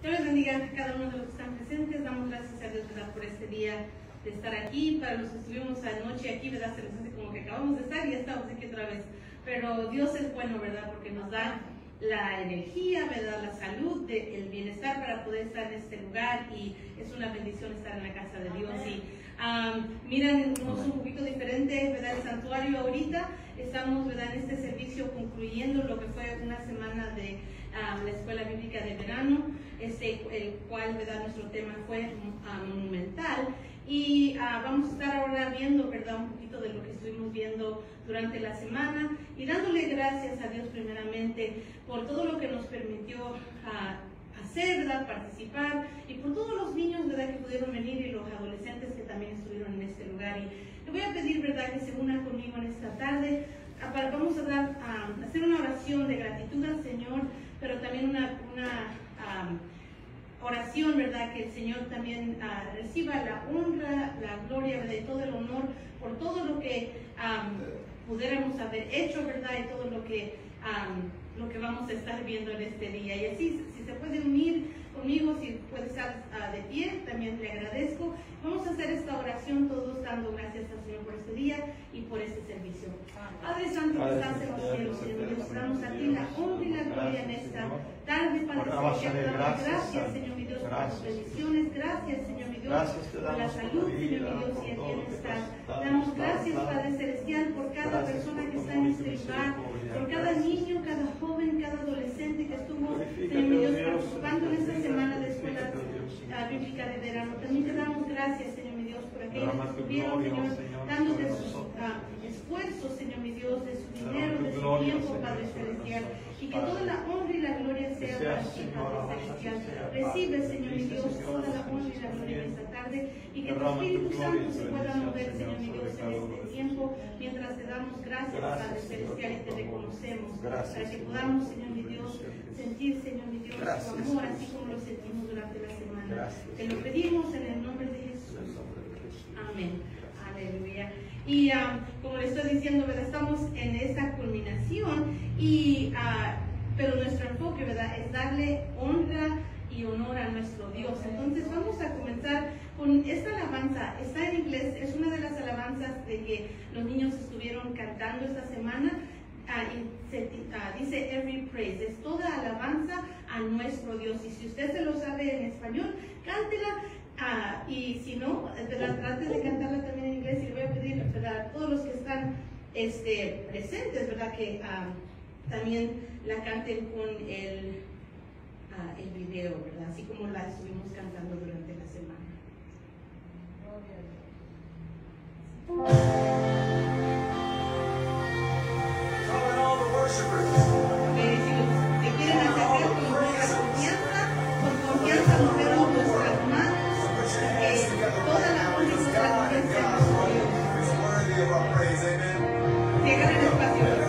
Dios les bendiga a cada uno de los que están presentes. Damos gracias a Dios, ¿verdad?, por este día de estar aquí. Para los que estuvimos anoche aquí, ¿verdad?, se nos hace como que acabamos de estar y ya estamos aquí otra vez. Pero Dios es bueno, ¿verdad?, porque nos da la energía, ¿verdad?, la salud, el bienestar para poder estar en este lugar, y es una bendición estar en la casa de Dios. Y miren, un poquito diferente, ¿verdad?, el santuario ahorita. Estamos, ¿verdad?, en este servicio concluyendo lo que fue una semana de la escuela bíblica de verano, el cual, ¿verdad?, nuestro tema fue monumental. Y vamos a estar ahora viendo, ¿verdad?, un poquito de lo que estuvimos viendo durante la semana, y dándole gracias a Dios primeramente por todo lo que nos permitió hacer, ¿verdad?, participar, y por todos los niños, ¿verdad?, que pudieron venir, y los adolescentes que también estuvieron en este lugar. Y le voy a pedir, ¿verdad?, que se una conmigo en esta tarde. Vamos a hacer una oración de gratitud al Señor, pero también una oración, ¿verdad?, que el Señor también reciba la honra, la gloria, ¿verdad?, y todo el honor por todo lo que pudiéramos haber hecho, ¿verdad?, y todo lo que vamos a estar viendo en este día. Y así, si se puede unir conmigo, si puede estar de pie, también le agradezco. Vamos a hacer esta oración todos dando gracias al Señor por este día y por este servicio. Padre Santo, que estás en los cielos, Señor Dios, damos a ti la honra y la gloria en esta tarde, Padre Celestial. Gracias, Señor mi Dios, por tus bendiciones. Gracias, Señor mi Dios, por la salud, Señor mi Dios, y el bienestar. Damos gracias, Padre Celestial, por cada persona que está en este lugar, por cada niño, cada joven, cada adolescente que estuvo, Señor mi Dios, participando en esta semana de escuela bíblica de verano. También te damos gracias, Señor mi Dios, por aquellos que estuvieron, Señor, dando de sus esfuerzos, Señor mi Dios, de su dinero, de su tiempo, Padre Celestial, y que toda la honra y la gloria sea para ti, Padre Celestial. Recibe, Señor mi Dios, toda la honra y la gloria en esta tarde, y que tu Espíritu Santo se pueda mover, Señor mi Dios, en este tiempo, mientras te damos gracias, Padre Celestial, y te reconocemos, para que podamos, Señor mi Dios, sentir, Señor mi Dios, tu amor, así como lo sentimos durante la semana. Te lo pedimos en el nombre de Jesús. Amén. Aleluya. Y como le estoy diciendo, ¿verdad?, estamos en esta culminación, pero nuestro enfoque, ¿verdad?, es darle honra y honor a nuestro Dios. Entonces vamos a comenzar con esta alabanza. Está en inglés, es una de las alabanzas de que los niños estuvieron cantando esta semana. Dice Every Praise, es toda alabanza a nuestro Dios. Y si usted se lo sabe en español, cántela. Y si no, trate de cantarla también en inglés. Y le voy a pedir, ¿verdad?, a todos los que están presentes, ¿verdad?, que también la canten con el video, ¿verdad?, así como la estuvimos cantando durante la semana. Si quieren acercar con nuestra confianza, movemos nuestras manos, toda la honra y nuestra confianza a Dios. Si agarren espacio.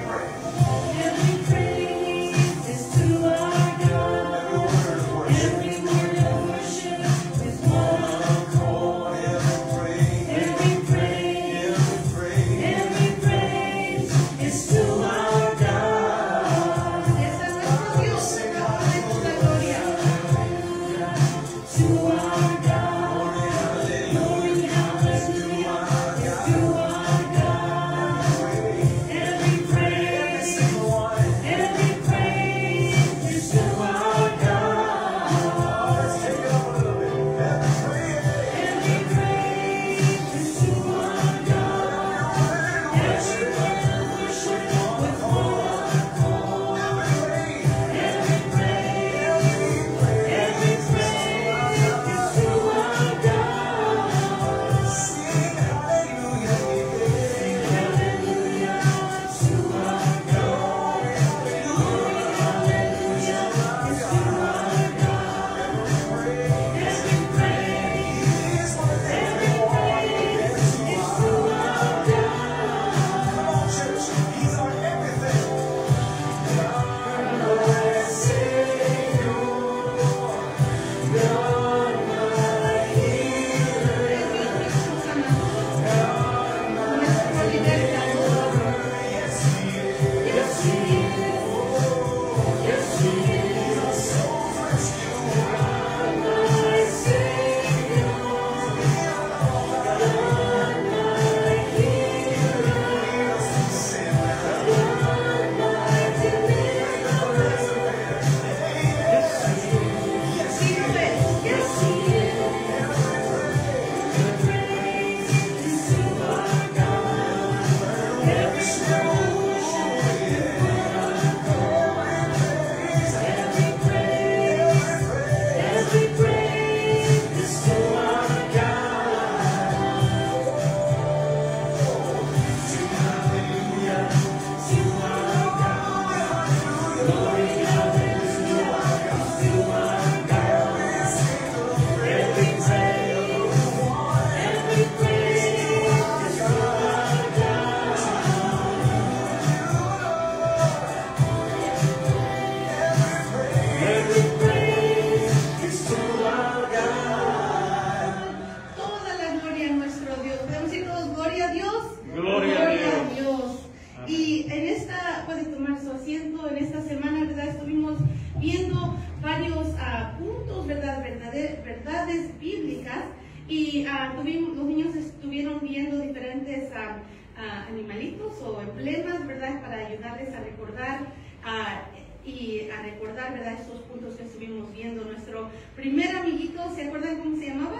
verdades bíblicas y los niños estuvieron viendo diferentes animalitos o emblemas, ¿verdad? Para ayudarles a recordar y a recordar, ¿verdad? Estos puntos que estuvimos viendo. Nuestro primer amiguito, ¿se acuerdan cómo se llamaba?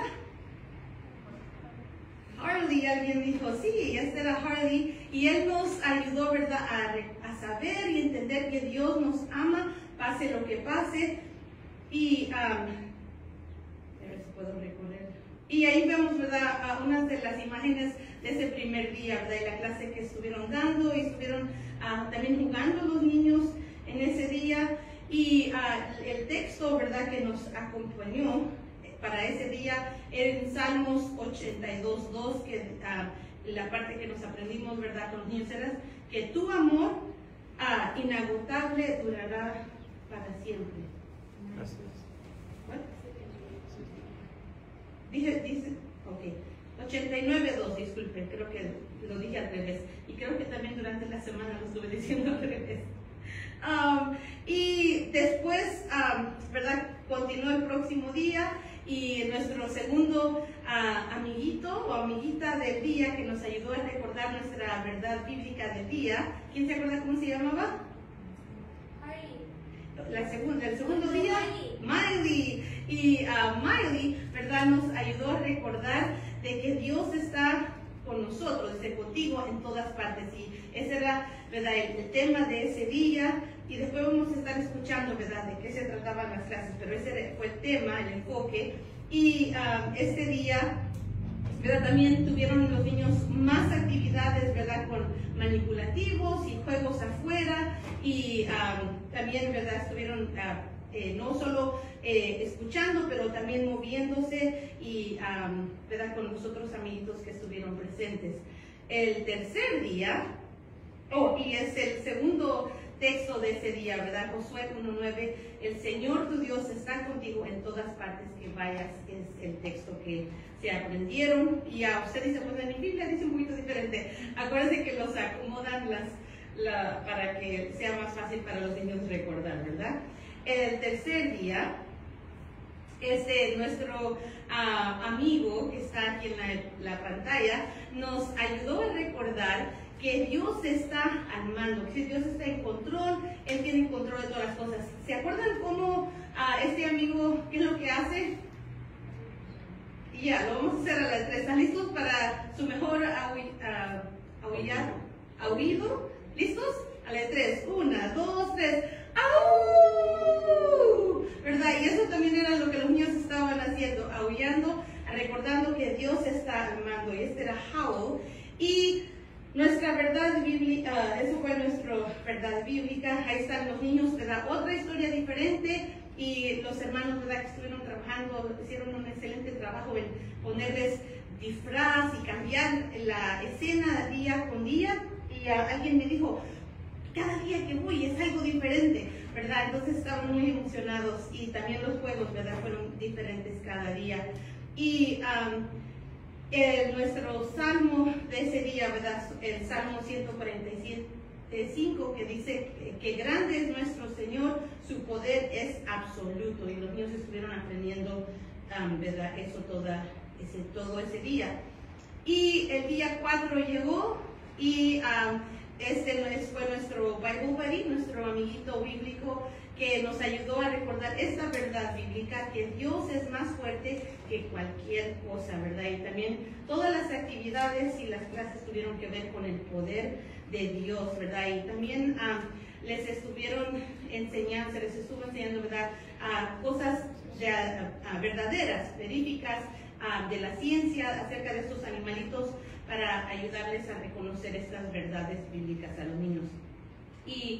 Harley. Alguien dijo, sí, este era Harley, y él nos ayudó, ¿verdad? A saber y entender que Dios nos ama, pase lo que pase, y a ver si puedo recorrer. Y ahí vemos, ¿verdad? Unas de las imágenes de ese primer día, ¿verdad? Y la clase que estuvieron dando, y estuvieron también jugando los niños en ese día, y el texto, ¿verdad? Que nos acompañó para ese día en Salmos 82:2, que la parte que nos aprendimos, ¿verdad? Con los niños era que tu amor inagotable durará para siempre. Gracias. Dice, ok, 89:2, disculpen, creo que lo dije al revés, y creo que también durante la semana lo estuve diciendo al revés. Y después, ¿verdad? Continuó el próximo día, y nuestro segundo amiguito o amiguita del día que nos ayudó a recordar nuestra verdad bíblica del día. ¿Quién se acuerda cómo se llamaba? El segundo día, Miley. Y Miley, ¿verdad? Nos ayudó a recordar de que Dios está con nosotros, dice, contigo en todas partes. Y ese era, ¿verdad? El tema de ese día. Y después vamos a estar escuchando, ¿verdad?, de qué se trataban las clases, pero ese fue el tema, el enfoque. Y este día, ¿verdad?, también tuvieron los niños más actividades, ¿verdad?, con manipulativos y juegos afuera, y también, ¿verdad?, estuvieron no solo escuchando, pero también moviéndose, y ¿verdad?, con los otros amiguitos que estuvieron presentes. El tercer día, y es el segundo texto de ese día, ¿verdad? Josué 1:9, el Señor tu Dios está contigo en todas partes que vayas, es el texto que se aprendieron. Y a usted dice, pues en mi Biblia dice un poquito diferente. Acuérdense que los acomodan para que sea más fácil para los niños recordar, ¿verdad? El tercer día, nuestro amigo que está aquí en la pantalla nos ayudó a recordar que Dios está al mando, que Dios está en control, Él tiene control de todas las cosas. ¿Se acuerdan cómo este amigo, qué es lo que hace? Y ya, lo vamos a hacer a las 3. ¿Están listos para su mejor aullido? ¿Listos? A las 3. 1, 2, 3. ¡Au! ¿Verdad? Y eso también era lo que los niños estaban haciendo, aullando, recordando que Dios está al mando. Y este era howl. Y nuestra verdad bíblica, eso fue nuestra verdad bíblica. Ahí están los niños, ¿verdad? Otra historia diferente, y los hermanos, ¿verdad?, que estuvieron trabajando, hicieron un excelente trabajo en ponerles disfraz y cambiar la escena día con día. Y alguien me dijo, cada día que voy es algo diferente, ¿verdad? Entonces estaban muy emocionados, y también los juegos, ¿verdad?, fueron diferentes cada día. Y nuestro salmo de ese día, ¿verdad?, el Salmo 147:5, que dice que grande es nuestro Señor, su poder es absoluto. Y los niños estuvieron aprendiendo, ¿verdad?, eso todo ese día. Y el día 4 llegó, y fue nuestro Bible Buddy, nuestro amiguito bíblico, que nos ayudó a recordar esta verdad bíblica, que Dios es más fuerte que cualquier cosa, ¿verdad? Y también todas las actividades y las clases tuvieron que ver con el poder de Dios, ¿verdad? Y también les estuvo enseñando, ¿verdad?, cosas verdaderas, verídicas, de la ciencia acerca de estos animalitos, para ayudarles a reconocer estas verdades bíblicas a los niños. Y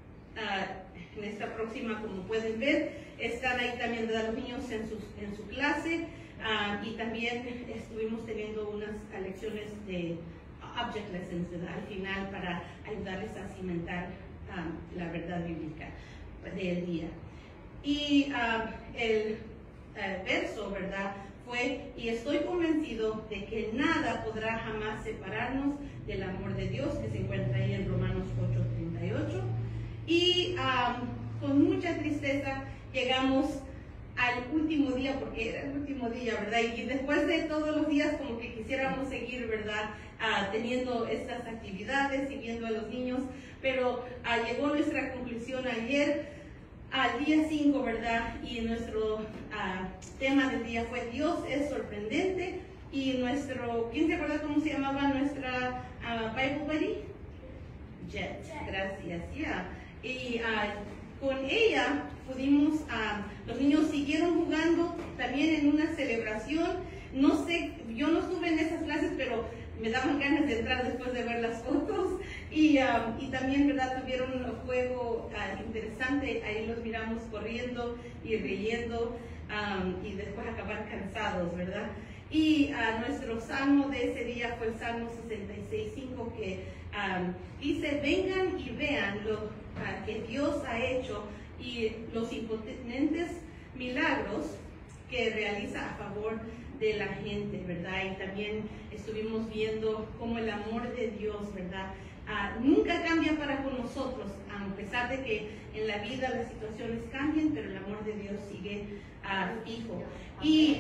en esta próxima, como pueden ver, están ahí también, ¿verdad?, los niños en su clase, y también estuvimos teniendo unas lecciones de object lessons, ¿verdad?, al final, para ayudarles a cimentar la verdad bíblica del día. Y el verso, ¿verdad?, fue, y estoy convencido de que nada podrá jamás separarnos del amor de Dios, que se encuentra ahí en Romanos 8:38. Y con mucha tristeza llegamos al último día, porque era el último día, ¿verdad? Y después de todos los días como que quisiéramos seguir, ¿verdad? Teniendo estas actividades y viendo a los niños, pero llegó nuestra conclusión ayer, al día 5, ¿verdad? Y nuestro tema del día fue Dios es sorprendente. Y ¿quién se acuerda cómo se llamaba nuestra Bible Buddy? Jet, gracias, ya. Y con ella pudimos, los niños siguieron jugando también en una celebración. No sé, yo no estuve en esas clases, pero me daban ganas de entrar después de ver las fotos. Y también, ¿verdad? Tuvieron un juego interesante. Ahí los miramos corriendo y riendo y después acabar cansados, ¿verdad? Y nuestro salmo de ese día fue el Salmo 66:5, que dice: vengan y vean lo que Dios ha hecho y los impotentes milagros que realiza a favor de la gente, ¿verdad? Y también estuvimos viendo cómo el amor de Dios, ¿verdad? Nunca cambia para con nosotros, a pesar de que en la vida las situaciones cambian, pero el amor de Dios sigue fijo. Y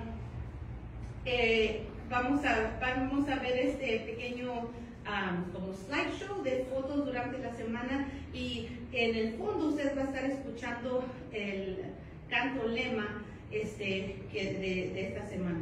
vamos a ver este pequeño como slideshow de fotos durante la semana, y en el fondo usted va a estar escuchando el canto lema de esta semana.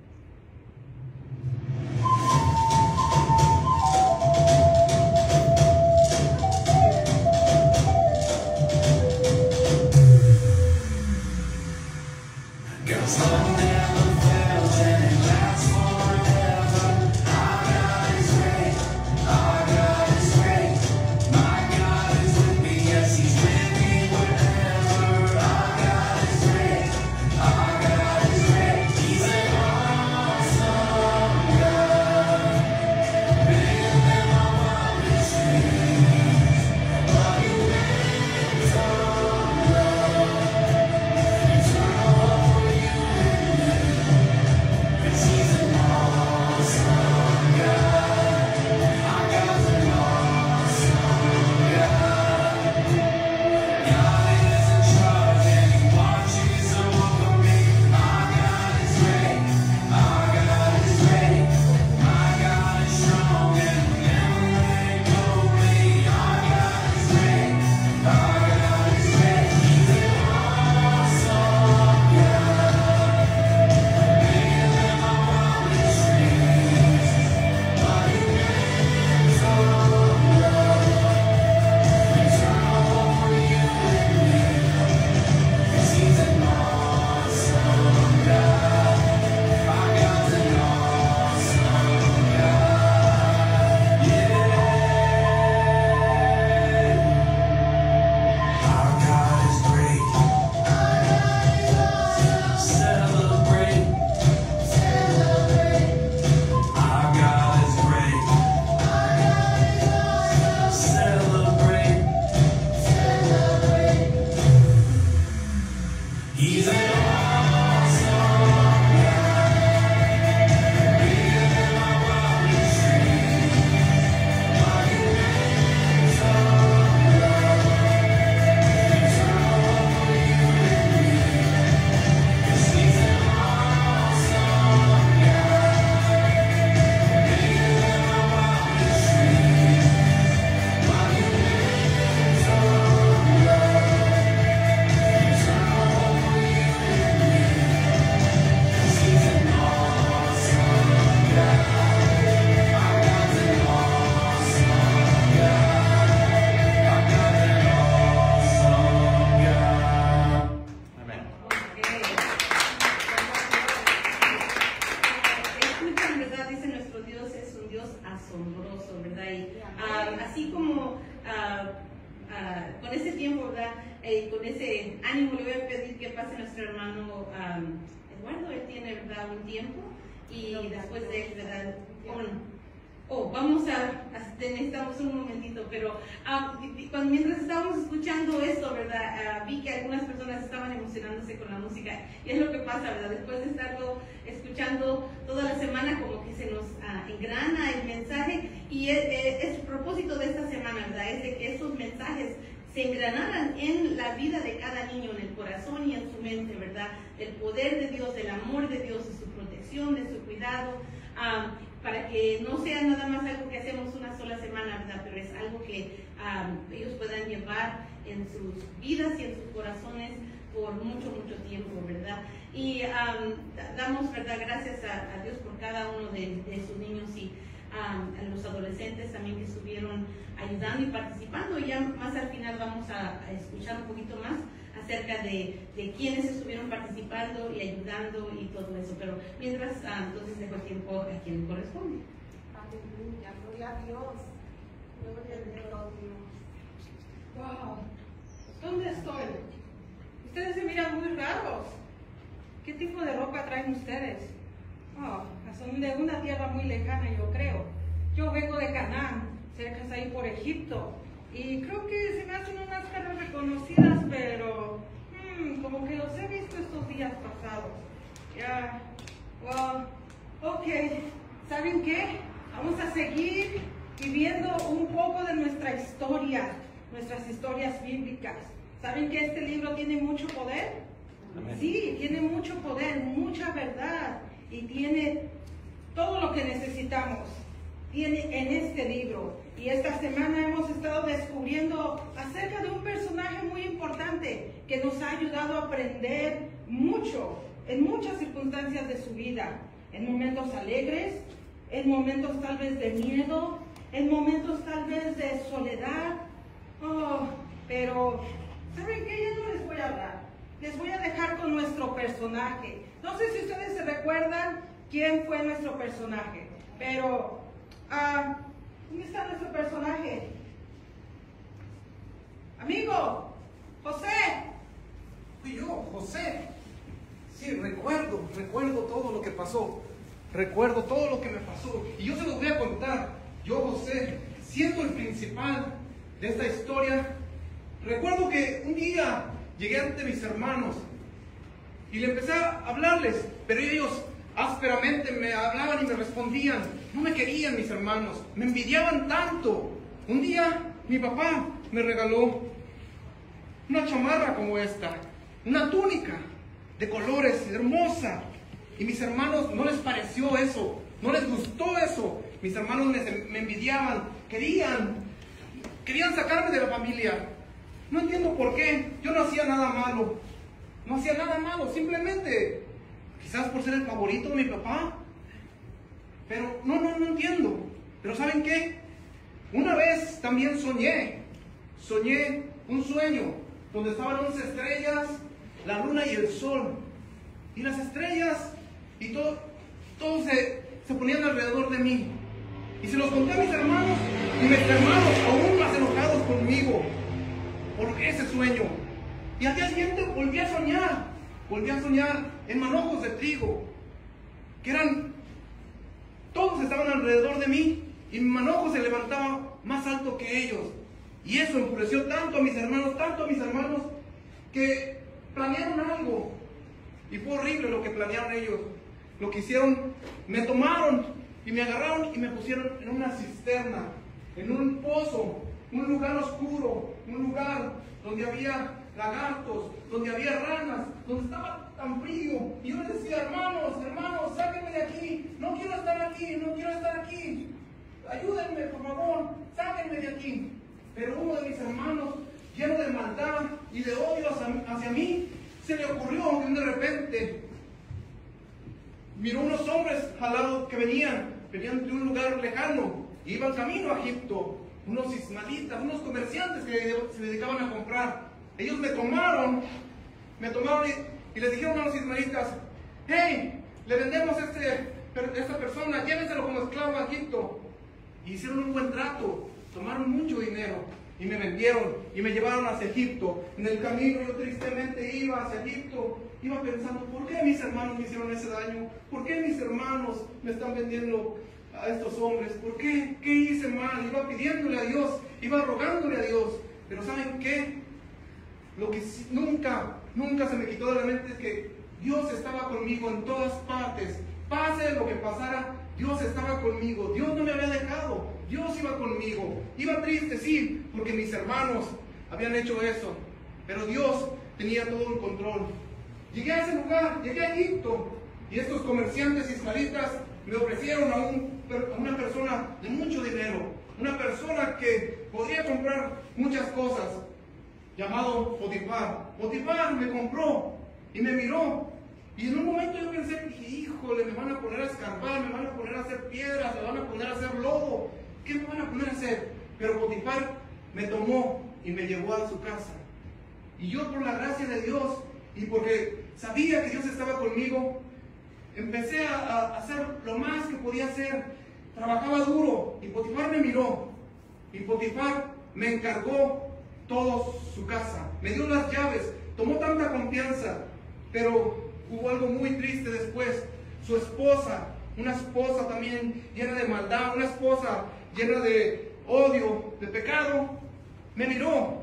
Con ese ánimo le voy a pedir que pase nuestro hermano Eduardo. Él tiene, ¿verdad?, un tiempo, y después de él, ¿verdad? Necesitamos un momentito, pero mientras estábamos escuchando esto, ¿verdad? Vi que algunas personas estaban emocionándose con la música, y es lo que pasa, ¿verdad? Después de estarlo escuchando toda la semana, como que se nos engrana el mensaje, y es el propósito de esta semana, ¿verdad? Es de que estos mensajes se engranaran en la vida de cada niño, en el corazón y en su mente, ¿verdad? Del poder de Dios, del amor de Dios, de su protección, de su cuidado, para que no sea nada más algo que hacemos una sola semana, ¿verdad? Pero es algo que ellos puedan llevar en sus vidas y en sus corazones por mucho, mucho tiempo, ¿verdad? Y damos, ¿verdad?, gracias a Dios por cada uno de sus niños y a los adolescentes también que estuvieron ayudando y participando. Y ya más al final vamos a escuchar un poquito más acerca de quienes estuvieron participando y ayudando y todo eso. Pero mientras, entonces dejo el tiempo a quien corresponde. Aleluya, gloria a Dios. Gloria a Dios. Wow, ¿dónde estoy? Ustedes se miran muy raros. ¿Qué tipo de ropa traen ustedes? Oh, son de una tierra muy lejana, yo creo. Yo vengo de Canaán, cerca de ahí por Egipto. Y creo que se me hacen unas caras reconocidas, pero como que los he visto estos días pasados. Ya, ok. ¿Saben qué? Vamos a seguir viviendo un poco de nuestra historia, nuestras historias bíblicas. ¿Saben que este libro tiene mucho poder? Amén. Sí, tiene mucho poder, mucha verdad y tiene todo lo que necesitamos. Tiene en este libro. Y esta semana hemos estado descubriendo acerca de un personaje muy importante que nos ha ayudado a aprender mucho en muchas circunstancias de su vida. En momentos alegres, en momentos tal vez de miedo, en momentos tal vez de soledad. Pero ¿saben qué? Ya no les voy a hablar. Les voy a dejar con nuestro personaje. No sé si ustedes se recuerdan quién fue nuestro personaje, pero ¿dónde está nuestro personaje? Amigo, José. Fui yo, José. Sí, recuerdo todo lo que pasó. Recuerdo todo lo que me pasó. Y yo se los voy a contar. Yo, José, siendo el principal de esta historia, recuerdo que un día llegué ante mis hermanos y le empecé a hablarles, pero ellos ásperamente me hablaban y me respondían. No me querían mis hermanos, me envidiaban tanto. Un día mi papá me regaló una chamarra como esta, una túnica de colores hermosa. Y mis hermanos no les pareció eso, no les gustó eso. Mis hermanos me envidiaban, querían sacarme de la familia. No entiendo por qué. Yo no hacía nada malo. No hacía nada malo, simplemente quizás por ser el favorito de mi papá. Pero no entiendo. Pero ¿saben qué? Una vez también soñé un sueño donde estaban unas estrellas, la luna y el sol. Y las estrellas y todos se ponían alrededor de mí. Y se los conté a mis hermanos y mis hermanos aún más enojados conmigo por ese sueño. Y al día siguiente volví a soñar en manojos de trigo, que todos estaban alrededor de mí y mi manojo se levantaba más alto que ellos. Y eso enfureció tanto a mis hermanos, que planearon algo. Y fue horrible lo que planearon ellos. Lo que hicieron, me tomaron y me agarraron y me pusieron en una cisterna, en un pozo, un lugar oscuro, un lugar donde había lagartos, donde había ranas, donde estaba tan frío. Y yo les decía, hermanos, sáquenme de aquí, no quiero estar aquí, ayúdenme por favor, sáquenme de aquí. Pero uno de mis hermanos, lleno de maldad y de odio hacia mí, se le ocurrió que de repente miró unos hombres al lado que venían de un lugar lejano, iban camino a Egipto, unos ismaelitas, unos comerciantes que se dedicaban a comprar. Ellos me tomaron y les dijeron a los ismaelitas, hey, le vendemos a esta persona, llévenselo como esclavo a Egipto. Y hicieron un buen trato, tomaron mucho dinero y me vendieron y me llevaron hacia Egipto. En el camino yo tristemente iba hacia Egipto, iba pensando, ¿por qué mis hermanos me hicieron ese daño? ¿Por qué mis hermanos me están vendiendo a estos hombres? ¿Por qué? ¿Qué hice mal? Iba pidiéndole a Dios, iba rogándole a Dios. Pero ¿saben qué? Lo que nunca se me quitó de la mente es que Dios estaba conmigo en todas partes. Pase lo que pasara, Dios estaba conmigo. Dios no me había dejado. Dios iba conmigo. Iba triste, sí, porque mis hermanos habían hecho eso, pero Dios tenía todo el control. Llegué a ese lugar, llegué a Egipto, y estos comerciantes ismaelitas me ofrecieron a una persona de mucho dinero, una persona que podría comprar muchas cosas, llamado Potifar. Potifar me compró y me miró, y en un momento yo pensé, dije, híjole, me van a poner a escarbar, me van a poner a hacer piedras, me van a poner a hacer lodo, ¿qué me van a poner a hacer? Pero Potifar me tomó y me llevó a su casa. Y yo, por la gracia de Dios y porque sabía que Dios estaba conmigo, empecé a hacer lo más que podía hacer. Trabajaba duro y Potifar me miró. Y Potifar me encargó toda su casa. Me dio las llaves. Tomó tanta confianza. Pero hubo algo muy triste después. Su esposa, una esposa también llena de maldad, una esposa llena de odio, de pecado, me miró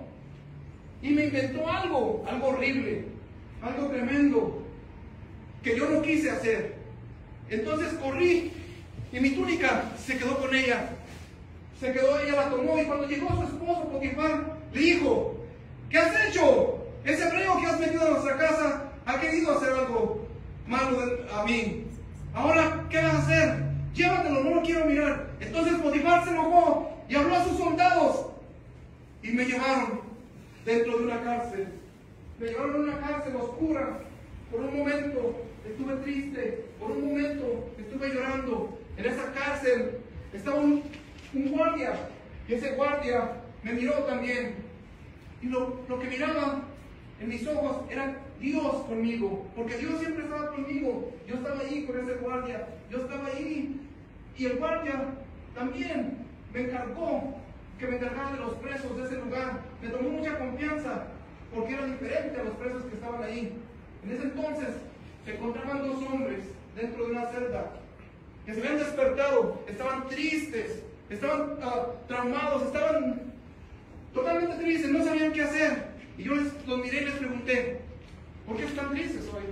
y me inventó algo horrible, algo tremendo, que yo no quise hacer. Entonces corrí y mi túnica se quedó con ella. Se quedó, ella la tomó, y cuando llegó su esposo Potifar, le dijo, ¿qué has hecho? Ese hebreo que has metido en nuestra casa ha querido hacer algo malo a mí. Ahora, ¿qué vas a hacer? Llévatelo, no lo quiero mirar. Entonces Potifar se enojó y habló a sus soldados y me llevaron dentro de una cárcel. Me llevaron a una cárcel oscura. Por un momento estuve triste, por un momento estuve llorando. En esa cárcel estaba un guardia, y ese guardia me miró también. Y lo que miraba en mis ojos era Dios conmigo, porque Dios siempre estaba conmigo. Yo estaba ahí con ese guardia, yo estaba ahí, y el guardia también me encargó que me encargara de los presos de ese lugar. Me tomó mucha confianza, porque era diferente a los presos que estaban ahí. En ese entonces se encontraban dos hombres dentro de una celda que se habían despertado, estaban tristes, estaban traumados, estaban totalmente tristes, no sabían qué hacer. Y yo los miré y les pregunté, ¿por qué están tristes hoy?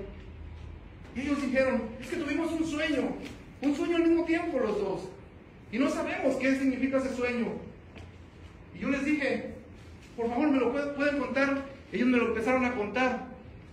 Y ellos dijeron, es que tuvimos un sueño al mismo tiempo los dos, y no sabemos qué significa ese sueño. Y yo les dije, por favor, ¿me lo pueden contar? Ellos me lo empezaron a contar.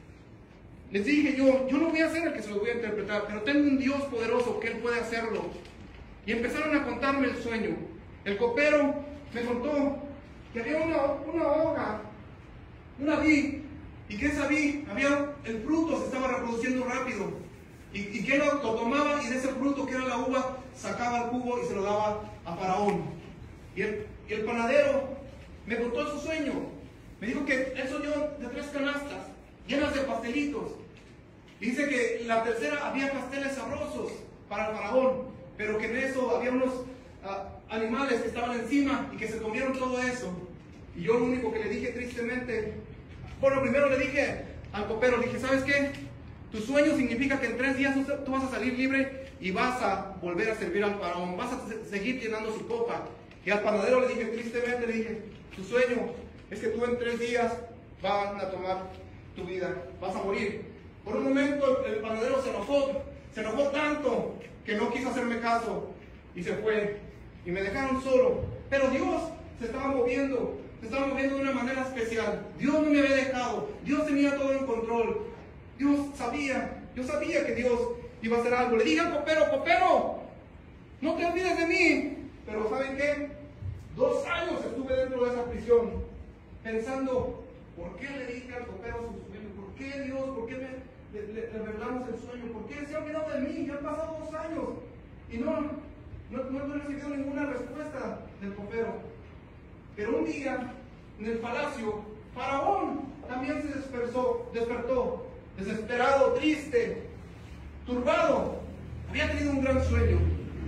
Les dije yo no voy a ser el que se lo voy a interpretar, pero tengo un Dios poderoso que Él puede hacerlo. Y empezaron a contarme el sueño. El copero me contó que había una hoja, una vid, y que esa vid, el fruto se estaba reproduciendo rápido, y que él lo tomaba, y de ese fruto que era la uva, sacaba el jugo y se lo daba a Faraón. Y el panadero me contó su sueño. Me dijo que él soñó de 3 canastas llenas de pastelitos. Dice que la tercera había pasteles sabrosos para el Faraón, pero que en eso había unos animales que estaban encima y que se comieron todo eso. Y yo lo único que le dije tristemente, bueno, primero le dije al copero, le dije, ¿sabes qué? Tu sueño significa que en 3 días tú vas a salir libre y vas a volver a servir al Faraón, vas a seguir llenando su copa. Y al panadero le dije tristemente, le dije, tu sueño es que tú en 3 días van a tomar tu vida, vas a morir. Por un momento el panadero se enojó tanto que no quiso hacerme caso y se fue y me dejaron solo. Pero Dios se estaba moviendo de una manera especial. Dios no me había dejado, Dios tenía todo en control. Yo sabía que Dios iba a hacer algo. Le dije al copero, no te olvides de mí. Pero ¿saben qué? 2 años estuve dentro de esa prisión pensando, ¿por qué le dije al copero su sueño? ¿Por qué Dios? ¿Por qué le revelamos el sueño? ¿Por qué se ha olvidado de mí? Ya han pasado 2 años y no he recibido ninguna respuesta del copero. Pero un día, en el palacio, Faraón también se despertó, desesperado, triste, turbado. Había tenido un gran sueño.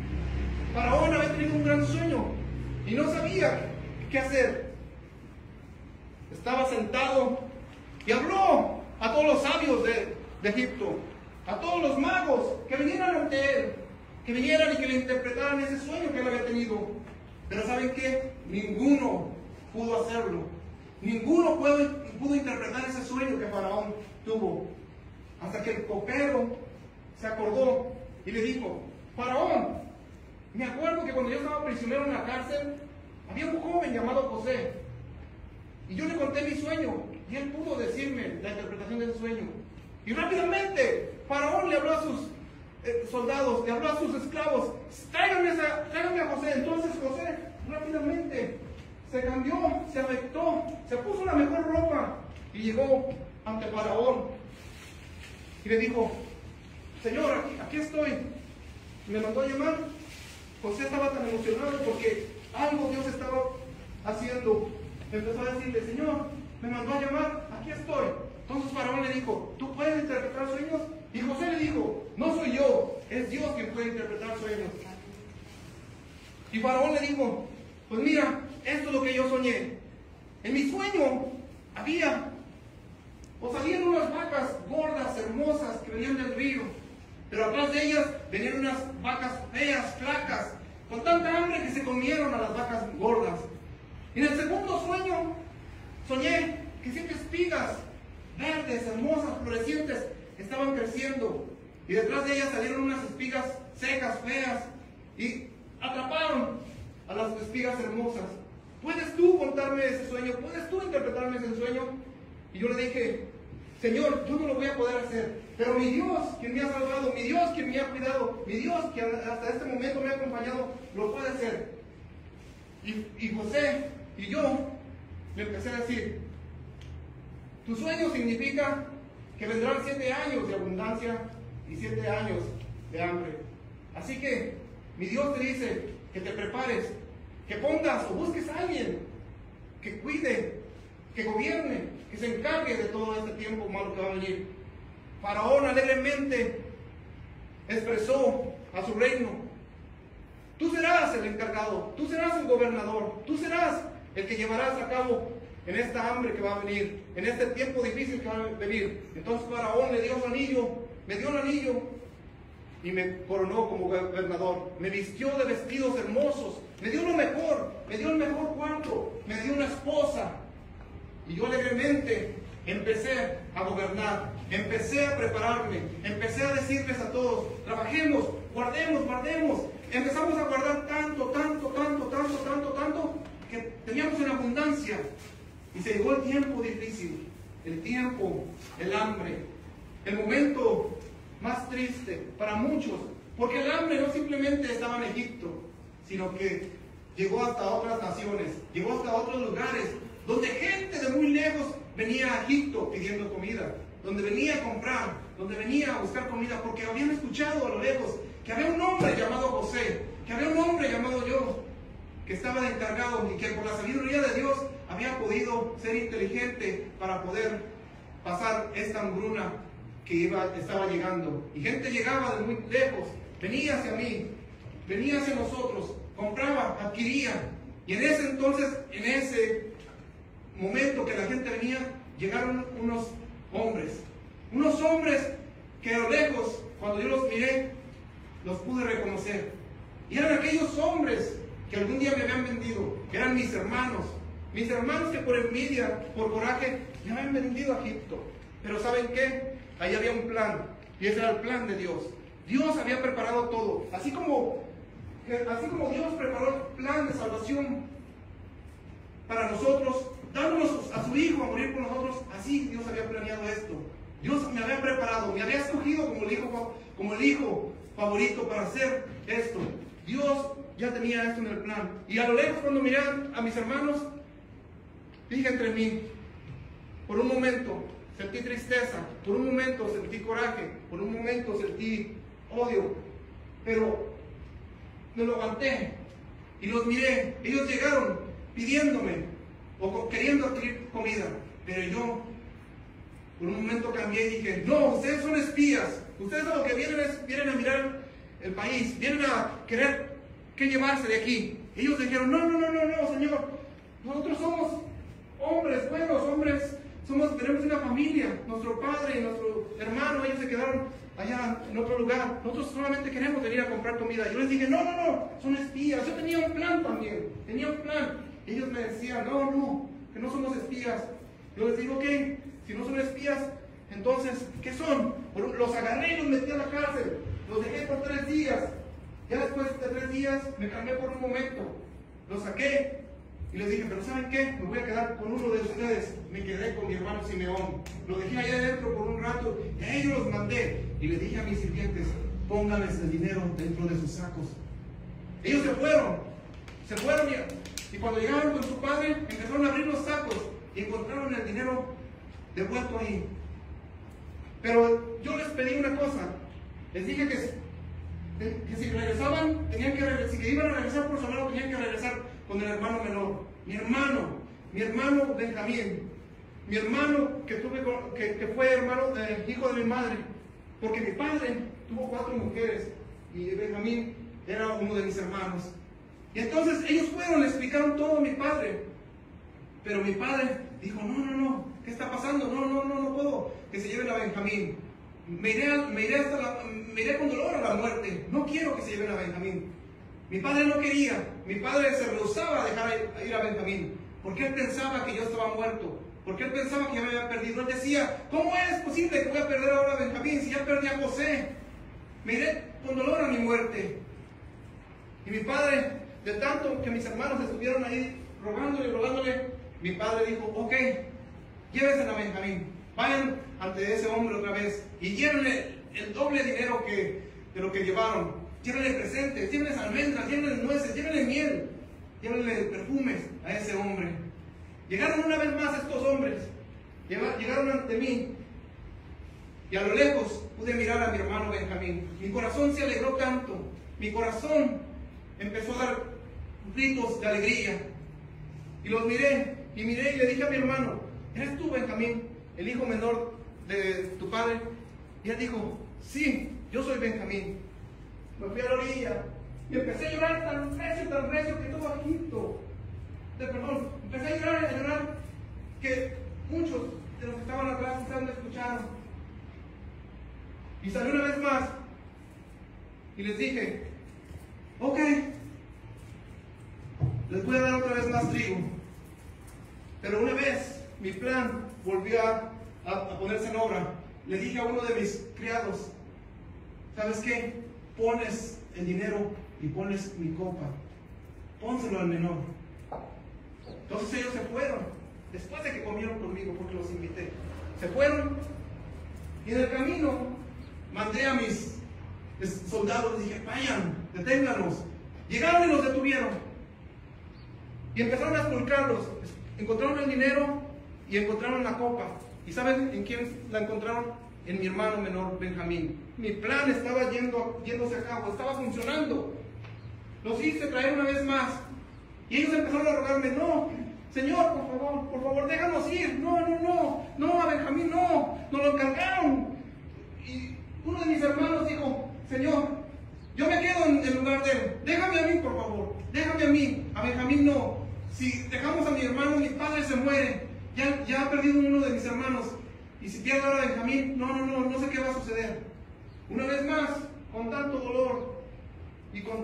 Faraón había tenido un gran sueño y no sabía qué hacer. Estaba sentado y habló a todos los sabios de Egipto, a todos los magos que vinieran ante él, que vinieran y que le interpretaran ese sueño que él había tenido. Pero ¿saben qué? Ninguno pudo hacerlo. Ninguno pudo interpretar ese sueño que Faraón tuvo. Hasta que el copero se acordó y le dijo, Faraón, me acuerdo que cuando yo estaba prisionero en la cárcel, había un joven llamado José. Y yo le conté mi sueño y él pudo decirme la interpretación de ese sueño. Y rápidamente Faraón le habló a sus soldados, le habló a sus esclavos, tráiganme a José. Entonces José rápidamente se cambió, se afectó, se puso la mejor ropa y llegó ante Faraón y le dijo: Señor, aquí estoy. Me mandó a llamar. José estaba tan emocionado porque algo Dios estaba haciendo. Empezó a decirle: Señor, me mandó a llamar, aquí estoy. Entonces Faraón le dijo: ¿tú puedes interpretar sueños? Y José le dijo: no soy yo, es Dios quien puede interpretar sueños. Y Faraón le dijo: pues mira, esto es lo que yo soñé. En mi sueño salían unas vacas gordas, hermosas, que venían del río. Pero atrás de ellas venían unas vacas feas, flacas, con tanta hambre que se comieron a las vacas gordas. Y en el segundo sueño soñé que 7 espigas verdes, hermosas, florecientes, estaban creciendo. Y detrás de ellas salieron unas espigas secas, feas, y atraparon a las espigas hermosas. ¿Puedes tú contarme ese sueño? ¿Puedes tú interpretarme ese sueño? Y yo le dije: Señor, yo no lo voy a poder hacer, pero mi Dios, quien me ha salvado, mi Dios, quien me ha cuidado, mi Dios, que hasta este momento me ha acompañado, lo puede hacer. Y José y yo le empecé a decir: tu sueño significa que vendrán 7 años de abundancia y 7 años de hambre. Así que mi Dios te dice que te prepares, que pongas o busques a alguien que cuide, que gobierne, que se encargue de todo este tiempo malo que va a venir. Faraón alegremente expresó a su reino: tú serás el encargado, tú serás el gobernador, tú serás el que llevarás a cabo en esta hambre que va a venir, en este tiempo difícil que va a venir. Entonces Faraón le dio su anillo, me dio el anillo y me coronó como gobernador. Me vistió de vestidos hermosos, me dio lo mejor, me dio el mejor cuarto, me dio una esposa. Y yo alegremente empecé a gobernar, empecé a prepararme, empecé a decirles a todos: trabajemos, guardemos. Empezamos a guardar tanto, que teníamos en abundancia. Y se llegó el tiempo difícil, el hambre, el momento más triste para muchos, porque el hambre no simplemente estaba en Egipto, sino que llegó hasta otras naciones, llegó hasta otros lugares, donde gente de muy lejos venía a Egipto pidiendo comida, donde venía a comprar, donde venía a buscar comida, porque habían escuchado a lo lejos que había un hombre llamado José, que había un hombre llamado yo, que estaba encargado y que por la sabiduría de Dios había podido ser inteligente para poder pasar esta hambruna que estaba llegando. Y gente llegaba de muy lejos, venía hacia mí, venía hacia nosotros, compraba, adquiría. Y en ese entonces, en ese momento que la gente venía, llegaron unos hombres que a lo lejos, cuando yo los miré, los pude reconocer. Y eran aquellos hombres que algún día me habían vendido, eran mis hermanos que por envidia, por coraje, me habían vendido a Egipto. Pero ¿saben qué? Ahí había un plan, y ese era el plan de Dios. Dios había preparado todo, así como Dios preparó el plan de salvación para nosotros, dándonos a su Hijo a morir por nosotros, así Dios había planeado esto. Dios me había preparado, me había escogido como el hijo favorito para hacer esto. Dios ya tenía esto en el plan. Y a lo lejos, cuando miré a mis hermanos, dije entre mí: por un momento sentí tristeza, por un momento sentí coraje, por un momento sentí odio, pero me lo aguanté y los miré. Ellos llegaron pidiéndome o queriendo adquirir comida, pero yo por un momento cambié y dije: no, ustedes son espías, ustedes a lo que vienen a mirar el país, vienen a querer que llevarse de aquí. Ellos dijeron: no, Señor, nosotros somos hombres buenos, tenemos una familia, nuestro padre y nuestro hermano, ellos se quedaron allá en otro lugar, nosotros solamente queremos venir a comprar comida. Yo les dije: no, son espías. Yo tenía un plan también, Ellos me decían: no, que no somos espías. Yo les digo: ok, si no son espías, entonces, ¿qué son? Los agarré y los metí a la cárcel, los dejé por 3 días. Ya después de 3 días me calmé por un momento, los saqué Y les dije, pero ¿saben qué? Me voy a quedar con uno de ustedes. Me quedé con mi hermano Simeón. Lo dejé allá adentro por un rato y a ellos los mandé. Y les dije a mis sirvientes, pónganles el dinero dentro de sus sacos. Ellos se fueron y cuando llegaron con su padre, empezaron a abrir los sacos y encontraron el dinero devuelto ahí. Pero yo les pedí una cosa. Les dije que si regresaban, si iban a regresar por su hermano, tenían que regresar con el hermano menor. Mi hermano Benjamín, mi hermano que fue hermano hijo de mi madre, porque mi padre tuvo 4 mujeres y Benjamín era uno de mis hermanos. Y entonces ellos fueron, le explicaron todo a mi padre, pero mi padre dijo, no, ¿qué está pasando? No puedo que se lleven a Benjamín. Me iré con dolor a la muerte. No quiero que se lleven a Benjamín. Mi padre no quería. Mi padre se rehusaba a dejar ir a Benjamín, porque él pensaba que yo estaba muerto, porque él pensaba que yo me había perdido. Él decía, ¿cómo es posible que voy a perder ahora a Benjamín si ya perdí a José? Me iré con dolor a mi muerte. Y mi padre, de tanto que mis hermanos estuvieron ahí rogándole, mi padre dijo, ok, llévense a Benjamín, vayan ante ese hombre otra vez y llévenle el doble dinero de lo que llevaron. Llévenle presentes, llévenle almendras, llévenle nueces, llévenle miel, llévenle perfumes a ese hombre. Llegaron una vez más estos hombres, llegaron ante mí y a lo lejos pude mirar a mi hermano Benjamín. Mi corazón se alegró tanto, mi corazón empezó a dar gritos de alegría. Y los miré y le dije a mi hermano, ¿eres tú Benjamín, el hijo menor de tu padre? Y él dijo, sí, yo soy Benjamín. Me fui a la orilla y empecé a llorar tan recio que todo Egipto. Empecé a llorar que muchos de los que estaban atrás me escucharon. Y salí una vez más y les dije, ok, les voy a dar otra vez más trigo. Pero una vez mi plan volvió a ponerse en obra. Le dije a uno de mis criados, ¿sabes qué? Pones el dinero y pones mi copa. Pónselo al menor. Entonces ellos se fueron, después de que comieron conmigo, porque los invité. Se fueron y en el camino mandé a mis soldados, dije, vayan, deténganos. Llegaron y los detuvieron. Y empezaron a esculcarlos. Encontraron el dinero y encontraron la copa. ¿Y saben en quién la encontraron? En mi hermano menor, Benjamín. Mi plan estaba yéndose a cabo, estaba funcionando. Los hice traer una vez más. Y ellos empezaron a rogarme, no, Señor, por favor, déjanos ir. No, a Benjamín no, nos lo encargaron. Y uno de mis hermanos dijo, Señor, yo me quedo en el lugar de él. Déjame a mí, por favor, déjame a mí. A Benjamín no. Si dejamos a mi hermano, mi padre se muere. Ya ha perdido uno de mis hermanos. Y si pierdo ahora a Benjamín, no sé qué va a suceder. Una vez más, con tanto dolor y con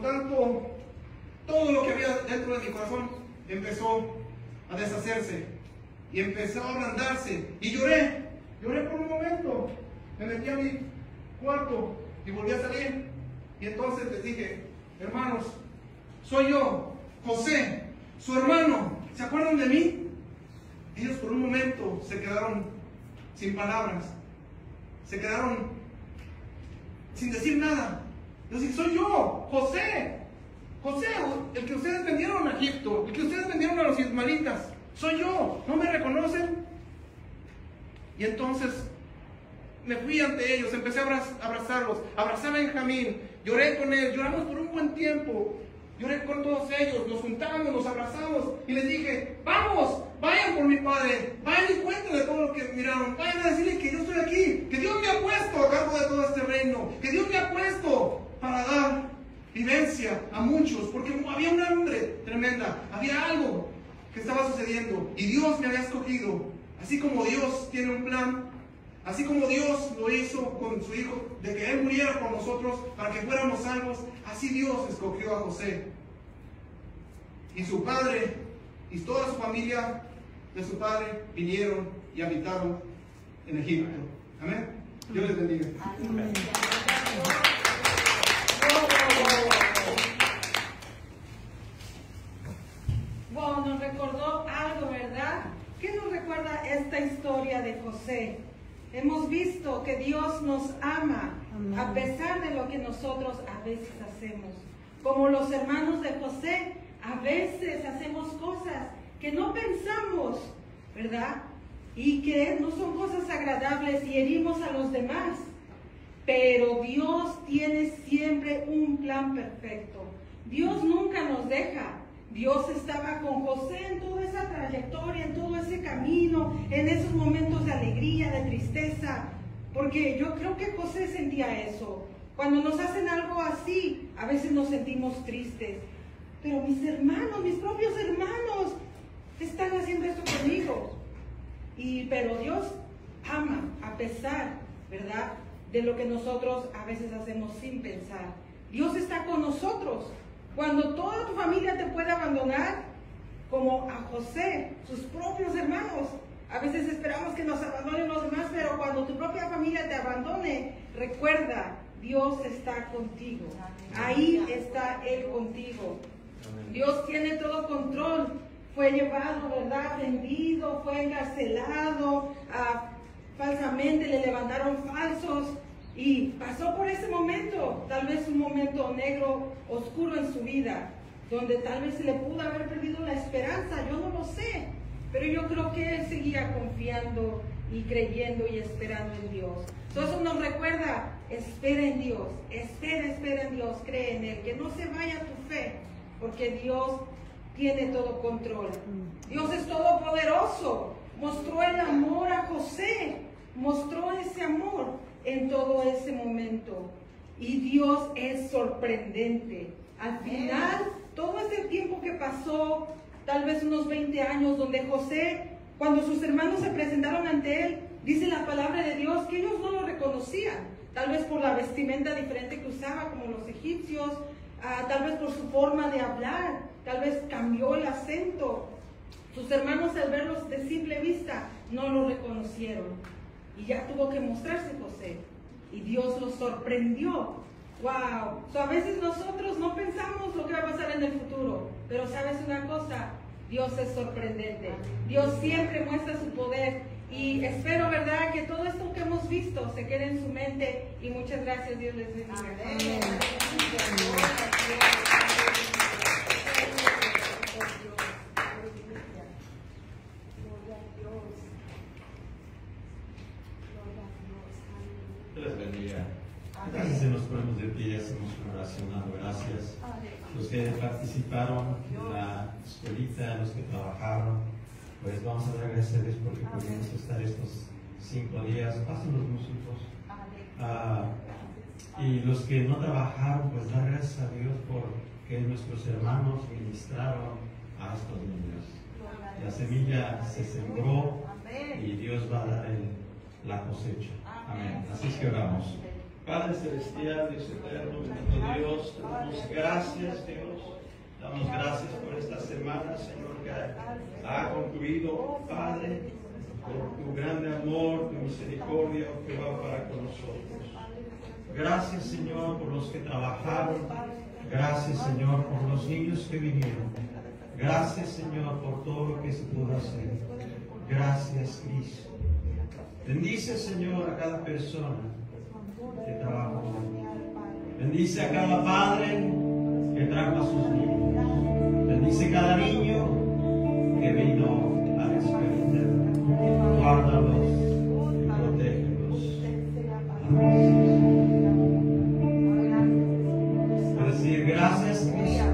todo lo que había dentro de mi corazón empezó a deshacerse y empezó a ablandarse. Y lloré por un momento. Me metí a mi cuarto y volví a salir. Y entonces les dije, hermanos, soy yo, José, su hermano. ¿Se acuerdan de mí? Ellos por un momento se quedaron sin palabras. Se quedaron sin decir nada. Yo dije, soy yo, José, el que ustedes vendieron a Egipto, el que ustedes vendieron a los ismaelitas. Soy yo, ¿no me reconocen? Y entonces me fui ante ellos, empecé a abrazarlos, abracé a Benjamín, lloré con él, lloramos por un buen tiempo. Lloré con todos ellos, nos juntamos, nos abrazamos y les dije, vamos, vayan por mi padre, vayan y cuéntenle todo lo que miraron, vayan a decirle que yo estoy aquí, que Dios me ha puesto a cargo de todo este reino, que Dios me ha puesto para dar vivencia a muchos, porque había un hambre tremenda, había algo que estaba sucediendo y Dios me había escogido, así como Dios tiene un plan. Así como Dios lo hizo con su Hijo, de que Él muriera por nosotros para que fuéramos salvos, así Dios escogió a José. Y su padre y toda su familia de su padre vinieron y habitaron en Egipto. Amén. Dios les bendiga. Amén. Wow, nos ama, a pesar de lo que nosotros a veces hacemos. Como los hermanos de José, a veces hacemos cosas que no pensamos, ¿verdad? Y que no son cosas agradables y herimos a los demás. Pero Dios tiene siempre un plan perfecto. Dios nunca nos deja. Dios estaba con José en toda esa trayectoria, en todo ese camino, en esos momentos de alegría, de tristeza. Porque yo creo que José sentía eso. Cuando nos hacen algo así, a veces nos sentimos tristes. Pero mis hermanos, mis propios hermanos, están haciendo esto conmigo. Pero Dios ama, a pesar, ¿verdad?, de lo que nosotros a veces hacemos sin pensar. Dios está con nosotros. Cuando toda tu familia te puede abandonar, como a José, sus propios hermanos. A veces esperamos que nos abandonen los demás, pero cuando tu propia familia te abandone, recuerda, Dios está contigo. Ahí está Él contigo. Dios tiene todo control. Fue llevado, ¿verdad?, vendido, fue encarcelado, falsamente le levantaron falsos y pasó por ese momento, tal vez un momento negro, oscuro en su vida, donde tal vez se le pudo haber perdido la esperanza, yo no lo sé, pero yo creo que él seguía confiando y creyendo y esperando en Dios. Entonces nos recuerda, espera en Dios, espera en Dios, cree en Él, que no se vaya tu fe, porque Dios tiene todo control. Dios es todopoderoso. Mostró el amor a José, mostró ese amor en todo ese momento. Y Dios es sorprendente. Al final, todo ese tiempo que pasó, tal vez unos 20 años, donde José, cuando sus hermanos se presentaron ante él, dice la palabra de Dios que ellos no lo reconocían. Tal vez por la vestimenta diferente que usaba, como los egipcios, tal vez por su forma de hablar, tal vez cambió el acento. Sus hermanos, al verlos de simple vista, no lo reconocieron. Y ya tuvo que mostrarse José. Y Dios los sorprendió. ¡Wow! A veces nosotros no pensamos lo que va a pasar en el futuro. Pero ¿sabes una cosa? Dios es sorprendente. Dios siempre muestra su poder. Y espero, ¿verdad?, que todo esto que hemos visto se quede en su mente. Y muchas gracias. Dios les bendiga. Amén. Dios les bendiga. Gracias, se nos ponemos de pie, hacemos una oración dando gracias. Los que participaron en la escuelita, los que trabajaron, pues vamos a dar gracias a Dios porque pudimos estar estos 5 días. Pasen los músicos. Y los que no trabajaron, pues dar gracias a Dios porque nuestros hermanos ministraron a estos niños. La semilla se sembró y Dios va a dar la cosecha. Amén. Así es que oramos. Padre Celestial, Dios eterno, bendito Dios, te damos gracias, Dios. Damos gracias por esta semana, Señor, que ha concluido, Padre, por tu grande amor, tu misericordia que va para con nosotros. Gracias, Señor, por los que trabajaron. Gracias, Señor, por los niños que vinieron. Gracias, Señor, por todo lo que se pudo hacer. Gracias, Cristo. Bendice, Señor, a cada persona que trabaja conmigo. Bendice a cada padre que trajo a sus niños. Bendice a cada niño que vino a la escuela interna. Guárdalos y protégelos. Puedes decir gracias, Cristo.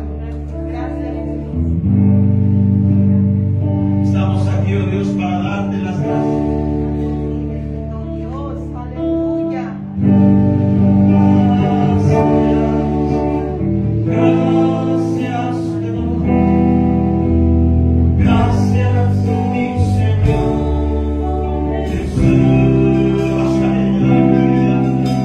Estamos aquí, oh Dios, para darte las gracias. Gracias,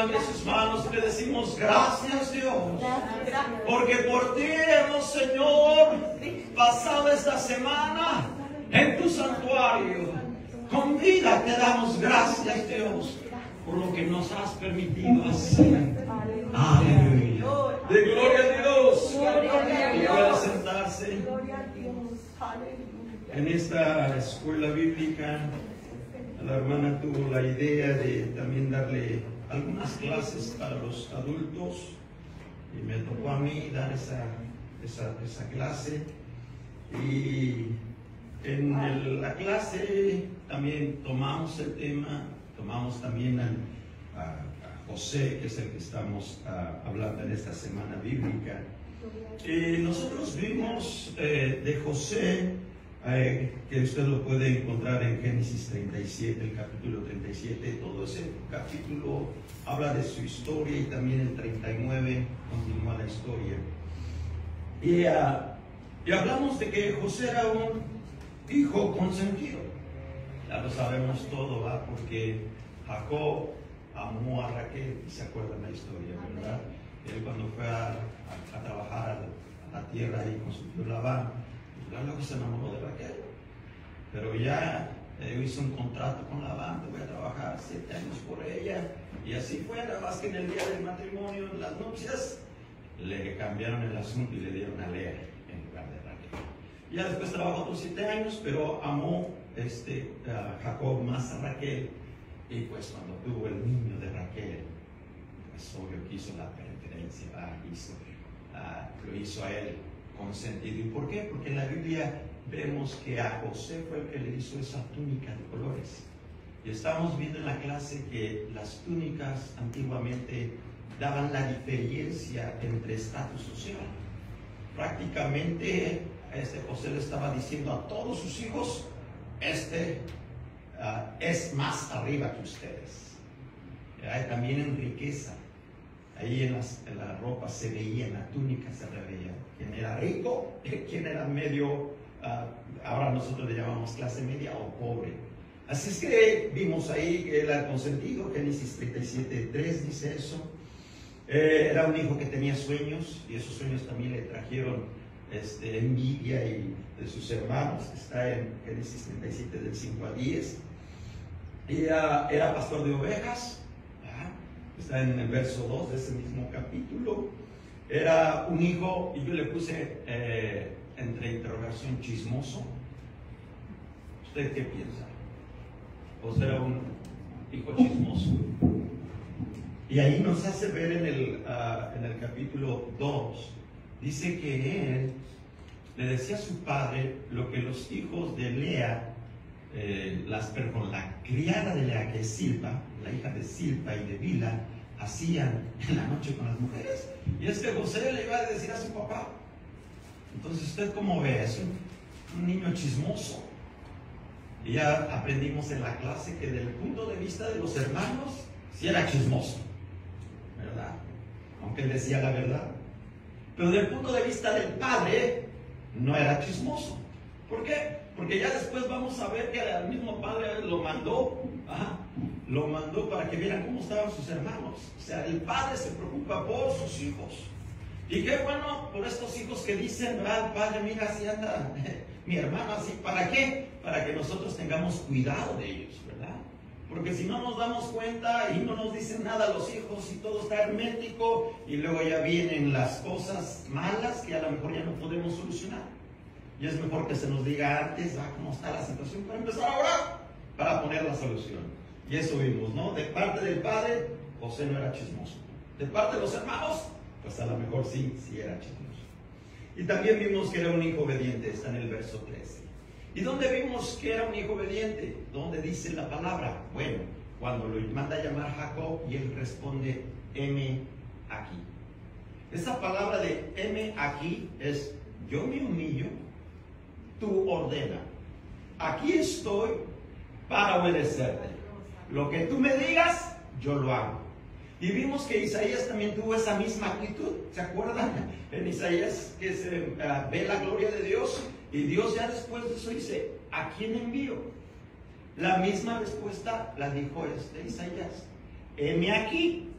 levante sus manos y le decimos gracias, Dios. Porque por ti hemos, Señor, pasado esta semana en tu santuario. Con vida te damos gracias, Dios, por lo que nos has permitido hacer. Aleluya. De gloria a Dios. Y puede sentarse. En esta escuela bíblica, la hermana tuvo la idea de también darle algunas clases para los adultos. Y me tocó a mí dar esa clase. Y en la clase también tomamos el tema, tomamos también a José, que es el que estamos hablando en esta semana bíblica. Nosotros vimos de José, que usted lo puede encontrar en Génesis 37, el capítulo 37. Todo ese capítulo habla de su historia, y también el 39 continúa la historia. Y hablamos de que José era un hijo consentido. Ya lo sabemos todo, ¿verdad? Porque Jacob amó a Raquel, y se acuerdan la historia, ¿verdad? Él cuando fue a trabajar a la tierra ahí con su tío Labán, luego se enamoró de Raquel. Pero ya hizo un contrato con Labán: te voy a trabajar 7 años por ella. Y así fue, nada más que en el día del matrimonio, en las nupcias, le cambiaron el asunto y le dieron a Lea en lugar de Raquel. Ya después trabajó otros 7 años, pero amó a Jacob más a Raquel. Y pues cuando tuvo el niño de Raquel, pues obvio que hizo la preferencia, lo hizo a él consentido. ¿Y por qué? Porque en la Biblia vemos que a José fue el que le hizo esa túnica de colores. Y estamos viendo en la clase que las túnicas antiguamente daban la diferencia entre estatus social. Prácticamente José le estaba diciendo a todos sus hijos: es más arriba que ustedes. También en riqueza, ahí en la ropa se veía, en la túnica se veía quién era rico, quién era medio, ahora nosotros le llamamos clase media o pobre. Así es que vimos ahí que él era consentido. Génesis 37:3 dice eso. Era un hijo que tenía sueños, y esos sueños también le trajeron envidia y de sus hermanos. Está en Génesis 37 del 5 al 10. Y era pastor de ovejas. Está en el verso 2 de ese mismo capítulo. Era un hijo, y yo le puse entre interrogación, chismoso. ¿Usted qué piensa? ¿O era un hijo chismoso? Y ahí nos hace ver en el capítulo 2, dice que él le decía a su padre lo que los hijos de Lea, con la criada de Lea, que es Silpa, la hija de Silpa y de Bila, hacían en la noche con las mujeres. Y José le iba a decir a su papá. Entonces, ¿usted cómo ve eso? Un niño chismoso. Y ya aprendimos en la clase que desde el punto de vista de los hermanos, sí era chismoso, ¿verdad? Aunque él decía la verdad. Pero desde el punto de vista del padre, no era chismoso. ¿Por qué? Porque ya después vamos a ver que al mismo padre lo mandó para que vieran cómo estaban sus hermanos. O sea, el padre se preocupa por sus hijos. Y qué bueno por estos hijos que dicen: ¿verdad? Padre, mira, así anda mi hermano, así. ¿Para qué? Para que nosotros tengamos cuidado de ellos, ¿verdad? Porque si no nos damos cuenta y no nos dicen nada los hijos y todo está hermético, y luego ya vienen las cosas malas que a lo mejor ya no podemos solucionar. Y es mejor que se nos diga antes cómo está la situación para empezar a orar, para poner la solución. Y eso vimos, ¿no? De parte del padre, José no era chismoso. De parte de los hermanos, pues a lo mejor sí era chismoso. Y también vimos que era un hijo obediente, está en el verso 13. ¿Y dónde vimos que era un hijo obediente? ¿Dónde dice la palabra? Bueno, cuando lo manda a llamar Jacob y él responde: heme aquí. Esa palabra de heme aquí es: yo me humillo, tú ordena. Aquí estoy para obedecerte. Lo que tú me digas, yo lo hago. Y vimos que Isaías también tuvo esa misma actitud. ¿Se acuerdan? En Isaías que se ve la gloria de Dios, y Dios ya después de eso dice: ¿a quién envío? La misma respuesta la dijo Isaías: heme aquí.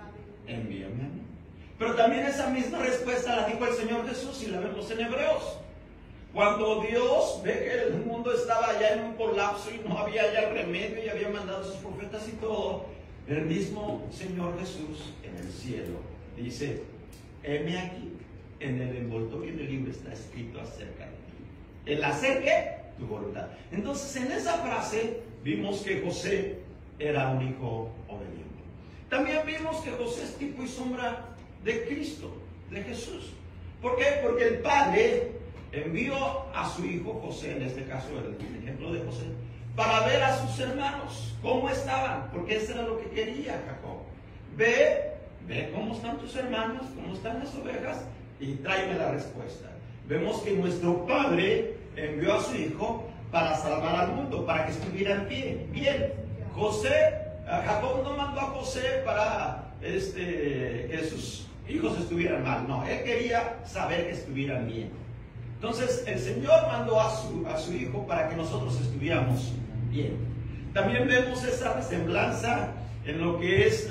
envíame a mí. Pero también esa misma respuesta la dijo el Señor Jesús, y la vemos en Hebreos. Cuando Dios ve que el mundo estaba ya en un colapso y no había ya remedio y había mandado a sus profetas y todo, el mismo Señor Jesús en el cielo dice: heme aquí, en el envoltorio del libro está escrito acerca de ti. El hacer ¿qué? Tu voluntad. Entonces en esa frase vimos que José era un hijo obediente. También vimos que José es tipo y sombra de Cristo, de Jesús. ¿Por qué? Porque el Padre envió a su hijo José, en este caso el ejemplo de José, para ver a sus hermanos cómo estaban, porque eso era lo que quería Jacob. Ve cómo están tus hermanos, cómo están las ovejas, y tráeme la respuesta. Vemos que nuestro Padre envió a su hijo para salvar al mundo, para que estuvieran bien. Jacob no mandó a José para que sus hijos estuvieran mal, no, él quería saber que estuvieran bien. Entonces el Señor mandó a su hijo para que nosotros estuviéramos bien. También vemos esa semblanza en lo que es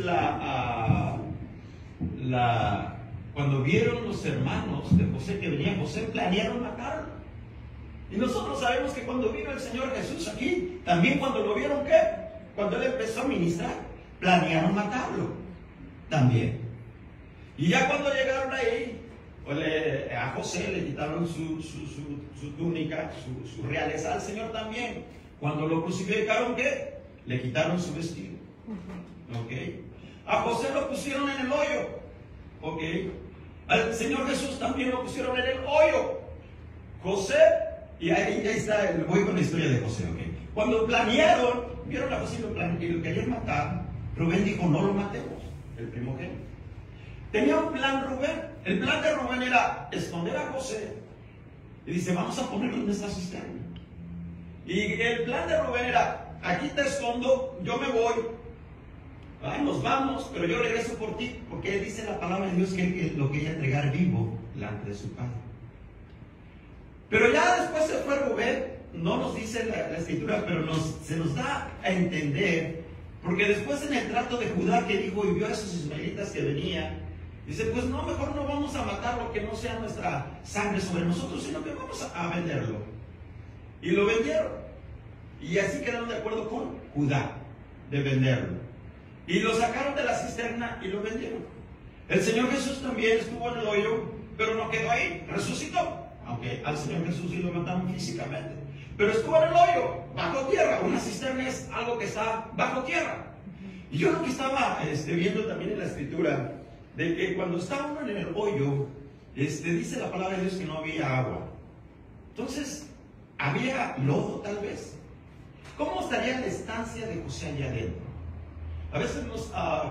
cuando vieron los hermanos de José que venía José, planearon matarlo. Y nosotros sabemos que cuando vino el Señor Jesús aquí, también cuando lo vieron, ¿qué? Cuando Él empezó a ministrar, planearon matarlo también. Y ya cuando llegaron ahí, pues a José le quitaron su túnica, su realeza, al Señor también. Cuando lo crucificaron, ¿qué? Le quitaron su vestido. ¿Ok? A José lo pusieron en el hoyo. ¿Ok? Al Señor Jesús también lo pusieron en el hoyo. José, y ahí está, voy con la historia de José. ¿Ok? Cuando planearon, vieron a José y lo querían matar, Rubén dijo: no lo matemos, el primogénito. Tenía un plan Rubén. El plan de Rubén era esconder a José. Y dice: vamos a ponerlo en esta cisterna. Y el plan de Rubén era: aquí te escondo, yo me voy, nos vamos, pero yo regreso por ti. Porque él dice la palabra de Dios que él lo quería entregar vivo delante de su padre. Pero ya después se fue Rubén. No nos dice la escritura, pero se nos da a entender. Porque después en el trato de Judá que dijo y vio a esos ismaelitas que venían, dice: pues no, mejor no vamos a matarlo, que no sea nuestra sangre sobre nosotros, sino que vamos a venderlo. Y lo vendieron. Y así quedaron de acuerdo con Judá, de venderlo. Y lo sacaron de la cisterna y lo vendieron. El Señor Jesús también estuvo en el hoyo, pero no quedó ahí, resucitó. Aunque al Señor Jesús sí lo mataron físicamente. Pero estuvo en el hoyo, bajo tierra. Una cisterna es algo que está bajo tierra. Y yo lo que estaba viendo también en la escritura, de que cuando estaba uno en el hoyo, dice la palabra de Dios que no había agua. Entonces, había lodo tal vez. ¿Cómo estaría la estancia de José allá adentro? A veces nos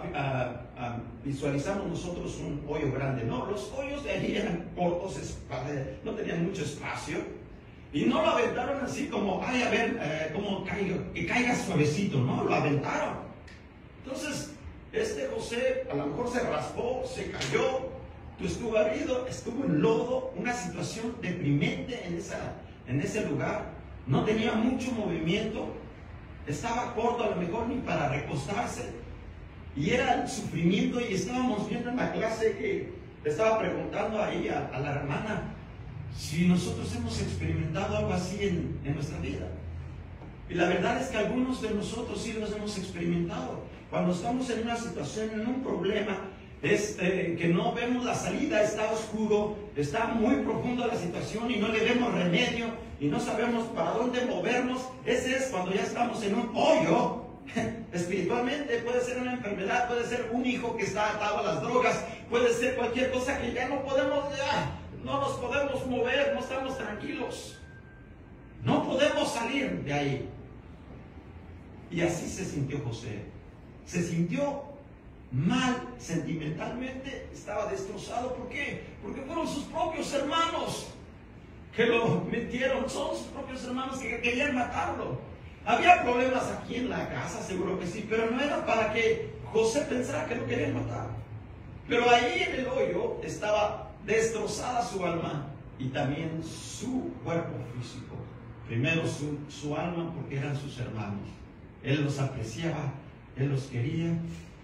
visualizamos nosotros un hoyo grande. No, los hoyos de allí eran cortos, no tenían mucho espacio. Y no lo aventaron así como, ay, a ver, que caiga suavecito. No, lo aventaron. Entonces, José a lo mejor se raspó, se cayó, estuvo herido, estuvo en lodo, una situación deprimente en ese lugar. No tenía mucho movimiento, estaba corto a lo mejor ni para recostarse. Y era el sufrimiento, y estábamos viendo en la clase que le estaba preguntando ahí a la hermana si nosotros hemos experimentado algo así en nuestra vida. Y la verdad es que algunos de nosotros sí los hemos experimentado. Cuando estamos en una situación, en un problema, que no vemos la salida, está oscuro, está muy profunda la situación y no le vemos remedio y no sabemos para dónde movernos. Ese es cuando ya estamos en un hoyo. Espiritualmente puede ser una enfermedad, puede ser un hijo que está atado a las drogas, puede ser cualquier cosa que ya no nos podemos mover, no estamos tranquilos, no podemos salir de ahí. Y así se sintió José. Se sintió mal sentimentalmente, estaba destrozado. ¿Por qué? Porque fueron sus propios hermanos que lo metieron, son sus propios hermanos que querían matarlo. Había problemas aquí en la casa, seguro que sí, pero no era para que José pensara que lo querían matar. Pero ahí en el hoyo estaba destrozada su alma y también su cuerpo físico. Primero su alma, porque eran sus hermanos. Él los apreciaba, él los quería,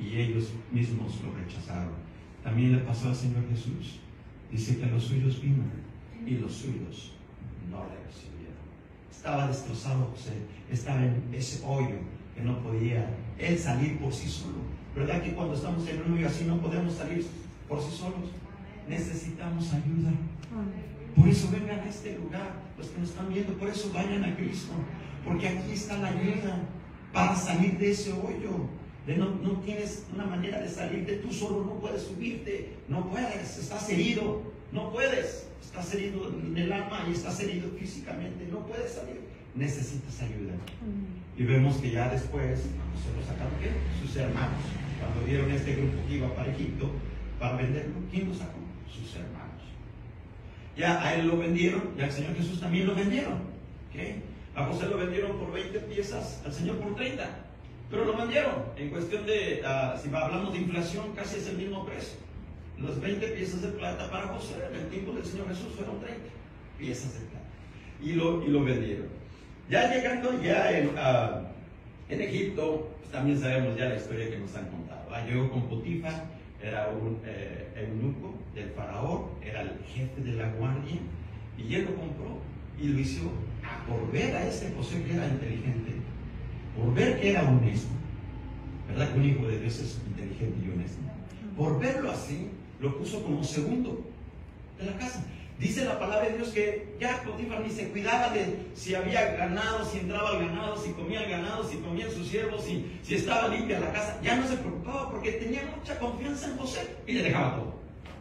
y ellos mismos lo rechazaron. También le pasó al Señor Jesús. Dice que a los suyos vino y los suyos no le recibieron. Estaba destrozado José, estaba en ese hoyo que no podía él salir por sí solo. ¿Verdad que cuando estamos en un hoyo así no podemos salir por sí solos? Necesitamos ayuda. Por eso vengan a este lugar, los que nos están viendo, por eso vayan a Cristo, porque aquí está la ayuda para salir de ese hoyo. No tienes una manera de salirte, tú solo no puedes subirte, no puedes, estás herido, no puedes, estás herido en el alma y estás herido físicamente, no puedes salir, necesitas ayuda. Y vemos que ya después, cuando se lo sacaron, ¿qué? Sus hermanos, cuando vieron este grupo que iba para Egipto, para venderlo, ¿quién lo sacó? Sus hermanos. Ya a él lo vendieron, y al Señor Jesús también lo vendieron. ¿Okay? A José lo vendieron por 20 piezas, al Señor por 30. Pero lo vendieron. En cuestión de, si hablamos de inflación, casi es el mismo precio. Las 20 piezas de plata para José en el tiempo del Señor Jesús fueron 30 piezas de plata. Y lo vendieron. Ya llegando ya en Egipto, pues también sabemos ya la historia que nos han contado. Llegó con Potifar, era un eunuco del faraón, era el jefe de la guardia, y él lo compró y lo hizo por ver a ese José que era inteligente, por ver que era honesto. ¿Verdad que un hijo de Dios es inteligente y honesto? Por verlo así, lo puso como segundo de la casa. Dice la palabra de Dios que ya Potifar ni se cuidaba de si había ganado, si entraba el ganado, si comía el ganado, si comían sus siervos, si estaba limpia la casa. Ya no se preocupaba porque tenía mucha confianza en José y le dejaba todo.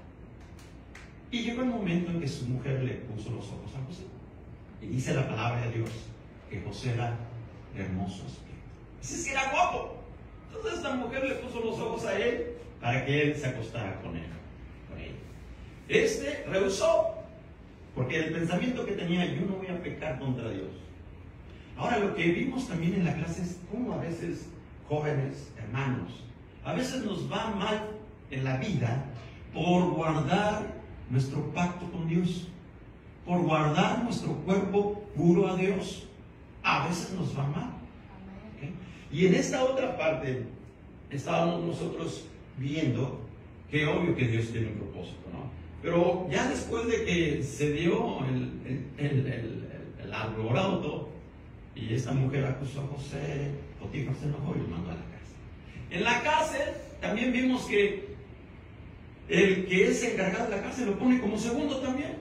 Y llegó el momento en que su mujer le puso los ojos a José. Y dice la palabra de Dios que José era hermoso aspecto. Así es que era guapo. Entonces esta mujer le puso los ojos a él para que él se acostara con él. Este rehusó. Porque el pensamiento que tenía, yo no voy a pecar contra Dios. Ahora lo que vimos también en la clase es cómo a veces, jóvenes, hermanos, a veces nos va mal en la vida por guardar nuestro pacto con Dios, por guardar nuestro cuerpo puro a Dios. A veces nos va mal. ¿Okay? Y en esta otra parte estábamos nosotros viendo que obvio que Dios tiene un propósito, ¿no? Pero ya después de que se dio el alboroto y esta mujer acusó a José, Potifar se enojó y lo mandó a la cárcel. En la cárcel también vimos que el que es encargado de la cárcel lo pone como segundo también.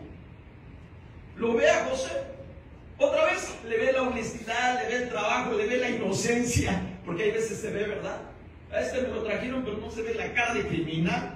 Lo ve a José, otra vez le ve la honestidad, le ve el trabajo, le ve la inocencia, porque hay veces se ve, ¿verdad? A este me lo trajeron, pero no se ve la cara de criminal.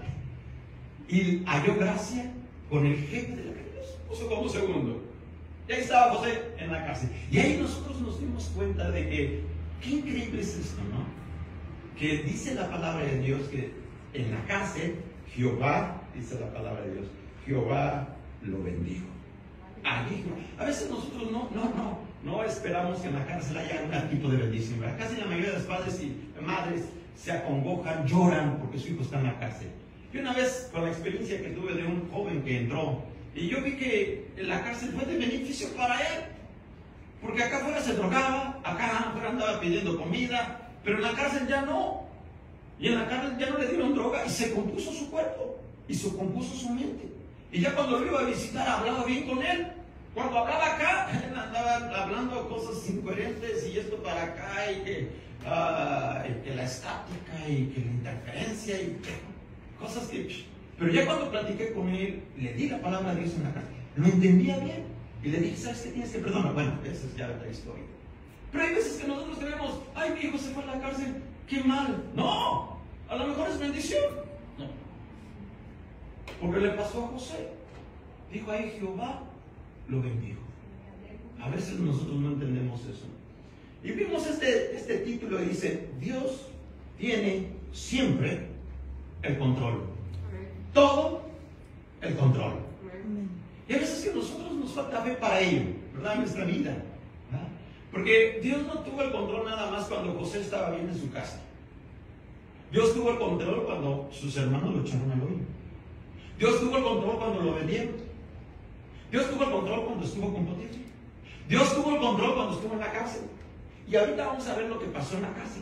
Y halló gracia con el jefe de la cárcel, puso como segundo. Y ahí estaba José en la cárcel. Y ahí nosotros nos dimos cuenta de que, qué increíble es esto, ¿no? Que dice la palabra de Dios que en la cárcel, Jehová, dice la palabra de Dios, Jehová lo bendijo. Allí, a veces nosotros no esperamos que en la cárcel haya algún tipo de bendición. Casi la mayoría de los padres y madres se acongojan, lloran porque su hijo está en la cárcel. Y una vez, con la experiencia que tuve de un joven que entró, y yo vi que en la cárcel fue de beneficio para él, porque acá afuera se drogaba, acá afuera andaba pidiendo comida, pero en la cárcel ya no. Y en la cárcel ya no le dieron droga y se compuso su cuerpo, y se compuso su mente. Y ya cuando lo iba a visitar, hablaba bien con él. Cuando hablaba acá, él andaba hablando cosas incoherentes y esto para acá, y que la estática, y que la interferencia, y que cosas que... Pero ya cuando platiqué con él, le di la palabra de Dios en la cárcel, lo entendía bien. Y le dije, ¿sabes qué tienes que perdonar? Bueno, esa es ya otra historia. Pero hay veces que nosotros creemos, ay, mi hijo se fue a la cárcel, qué mal. No, a lo mejor es bendición. No. Porque le pasó a José. Dijo, ay, Jehová lo bendijo. A veces nosotros no entendemos eso. Y vimos este título y dice, Dios tiene siempre el control. Todo el control. Y a veces que nosotros nos falta fe para ello, ¿verdad? En nuestra vida. ¿Verdad? Porque Dios no tuvo el control nada más cuando José estaba bien en su casa. Dios tuvo el control cuando sus hermanos lo echaron al hoyo. Dios tuvo el control cuando lo vendieron. Dios tuvo el control cuando estuvo con Potifar. Dios tuvo el control cuando estuvo en la cárcel. Y ahorita vamos a ver lo que pasó en la cárcel.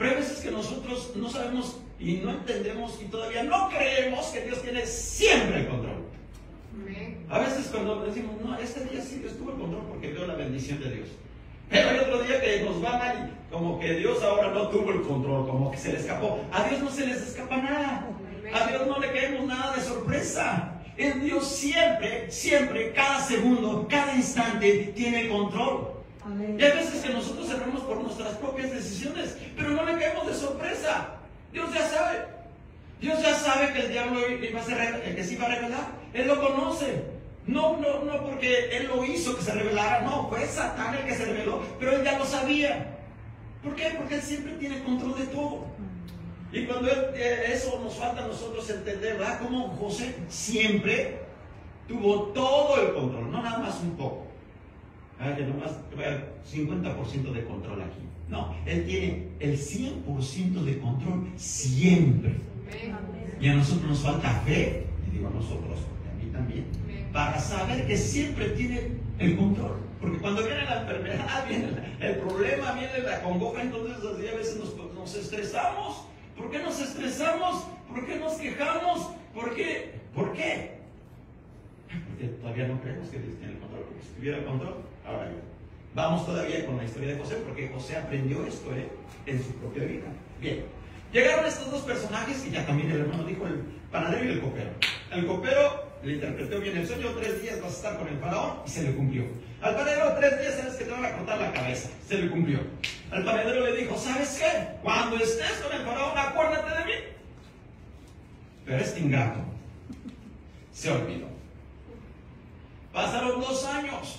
Pero hay veces que nosotros no sabemos y no entendemos y todavía no creemos que Dios tiene siempre el control. A veces cuando decimos, no, este día sí Dios tuvo el control porque veo la bendición de Dios. Pero hay otro día que nos va mal y como que Dios ahora no tuvo el control, como que se le escapó. A Dios no se les escapa nada. A Dios no le caemos nada de sorpresa. El Dios siempre, siempre, cada segundo, cada instante tiene el control. Y hay veces que nosotros cerramos por nuestras propias decisiones, pero no le caemos de sorpresa. Dios ya sabe. Dios ya sabe que el diablo iba a ser, que se iba a revelar. Él lo conoce. No porque Él lo hizo que se revelara. No, fue Satán el que se reveló, pero Él ya lo sabía. ¿Por qué? Porque Él siempre tiene control de todo. Y cuando eso nos falta a nosotros entender, ¿verdad? Como José siempre tuvo todo el control, no nada más un poco. Que nomás tuve 50% de control aquí. No, Él tiene el 100% de control siempre. Y a nosotros nos falta fe, y digo a nosotros, porque a mí también, para saber que siempre tiene el control. Porque cuando viene la enfermedad, viene el problema, viene la congoja, entonces así a veces nos estresamos. ¿Por qué nos estresamos? ¿Por qué nos quejamos? ¿Por qué? ¿Por qué? Porque todavía no creemos que Dios tiene el control. Porque si tuviera el control, ahora bien. Vamos todavía con la historia de José, porque José aprendió esto en su propia vida. Bien, llegaron estos dos personajes y ya también el hermano dijo el panadero y el copero. El copero le interpretó bien el sueño, 3 días vas a estar con el faraón, y se le cumplió. Al panadero, 3 días sabes que te van a cortar la cabeza, se le cumplió. Al panadero le dijo, ¿sabes qué? Cuando estés con el faraón, acuérdate de mí. Pero este ingrato se olvidó. Pasaron 2 años.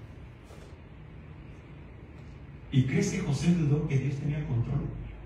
¿Y crees que José dudó que Dios tenía el control?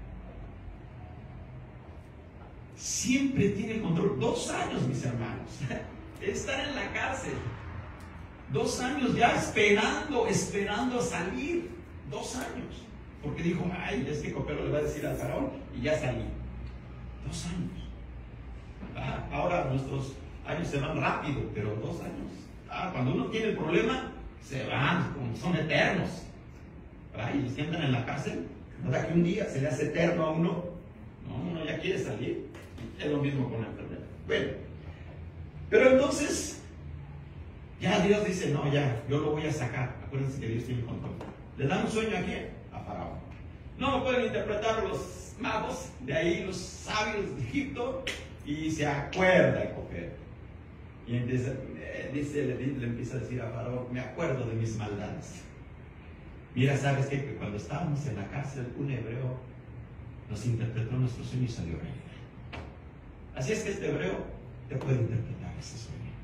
Siempre tiene el control. 2 años, mis hermanos. Estar en la cárcel. 2 años ya esperando salir. 2 años. Porque dijo, ay, es que copero le va a decir al faraón y ya salí. 2 años. Ahora nuestros años se van rápido, pero 2 años. Cuando uno tiene el problema, se van, como son eternos. Y los que andan en la cárcel, ¿verdad que un día se le hace eterno a uno? No, uno ya quiere salir. Es lo mismo con la enfermedad. Bueno, pero entonces, ya Dios dice, no, ya, yo lo voy a sacar. Acuérdense que Dios tiene control. ¿Le dan un sueño a quién? A Faraón. No lo pueden interpretar los magos, de ahí los sabios de Egipto, y se acuerda el copero. Y entonces, le empieza a decir a Faraón, me acuerdo de mis maldades. Mira, ¿sabes qué? Que cuando estábamos en la cárcel, un hebreo nos interpretó nuestro sueño y salió rey. Así es que este hebreo te puede interpretar ese sueño.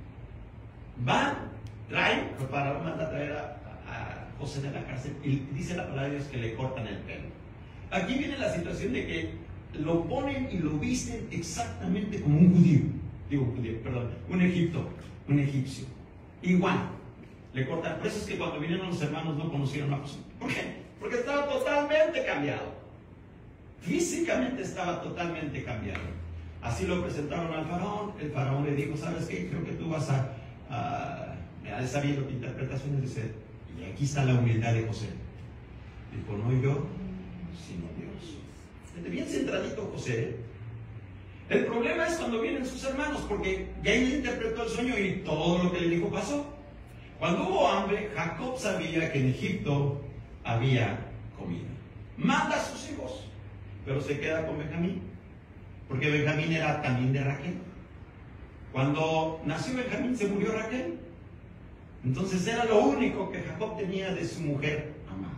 Faraón manda a traer a José de la cárcel y dice la palabra de Dios que le cortan el pelo. Aquí viene la situación de que lo ponen y lo visten exactamente como un judío. Un egipcio. Igual. Le cortan. Por eso es que cuando vinieron los hermanos no conocieron a José. ¿Por qué? Porque estaba totalmente cambiado. Físicamente estaba totalmente cambiado. Así lo presentaron al faraón. El faraón le dijo, ¿sabes qué? Creo que tú vas a sabiendo tu interpretación. Dice, y aquí está la humildad de José. Dijo, no yo, sino Dios. Esté bien centradito José. El problema es cuando vienen sus hermanos, porque ya él interpretó el sueño y todo lo que le dijo pasó. Cuando hubo hambre, Jacob sabía que en Egipto había comida. Manda a sus hijos, pero se queda con Benjamín, porque Benjamín era también de Raquel. Cuando nació Benjamín se murió Raquel. Entonces era lo único que Jacob tenía de su mujer amada.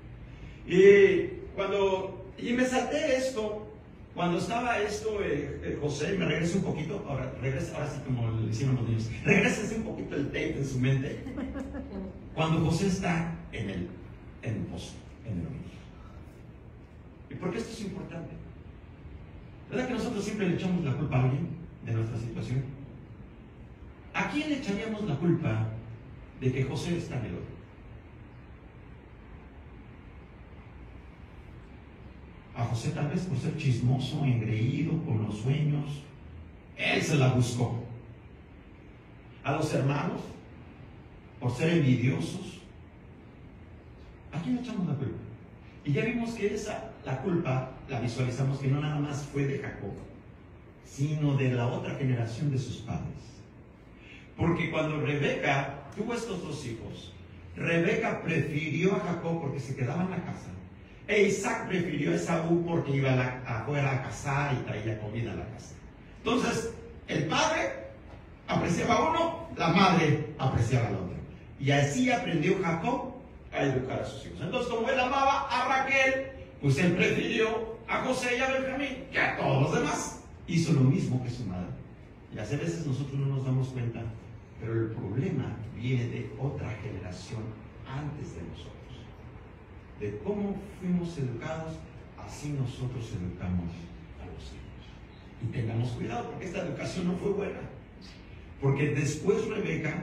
Y me salté esto. Cuando estaba esto, José, me regreso un poquito, ahora sí como le hicieron los niños, regrésese un poquito el tape en su mente. Cuando José está en el pozo, en el hoyo. ¿Y por qué esto es importante? ¿Verdad que nosotros siempre le echamos la culpa a alguien de nuestra situación? ¿A quién le echaríamos la culpa de que José está en el hoyo? A José tal vez por ser chismoso, engreído, con los sueños. Él se la buscó. A los hermanos, por ser envidiosos. ¿A quién le echamos la culpa? Y ya vimos que la culpa la visualizamos que no nada más fue de Jacob, sino de la otra generación de sus padres. Porque cuando Rebeca tuvo estos dos hijos, Rebeca prefirió a Jacob porque se quedaba en la casa, e Isaac prefirió a Esaú porque iba afuera a cazar y traía comida a la casa. Entonces, el padre apreciaba a uno, la madre apreciaba al otro. Y así aprendió Jacob a educar a sus hijos. Entonces, como él amaba a Raquel, pues él prefirió a José y a Benjamín que a todos los demás. Hizo lo mismo que su madre. Y a veces nosotros no nos damos cuenta, pero el problema viene de otra generación antes de nosotros. De cómo fuimos educados, así nosotros educamos a los hijos. Y tengamos cuidado, porque esta educación no fue buena. Porque después Rebeca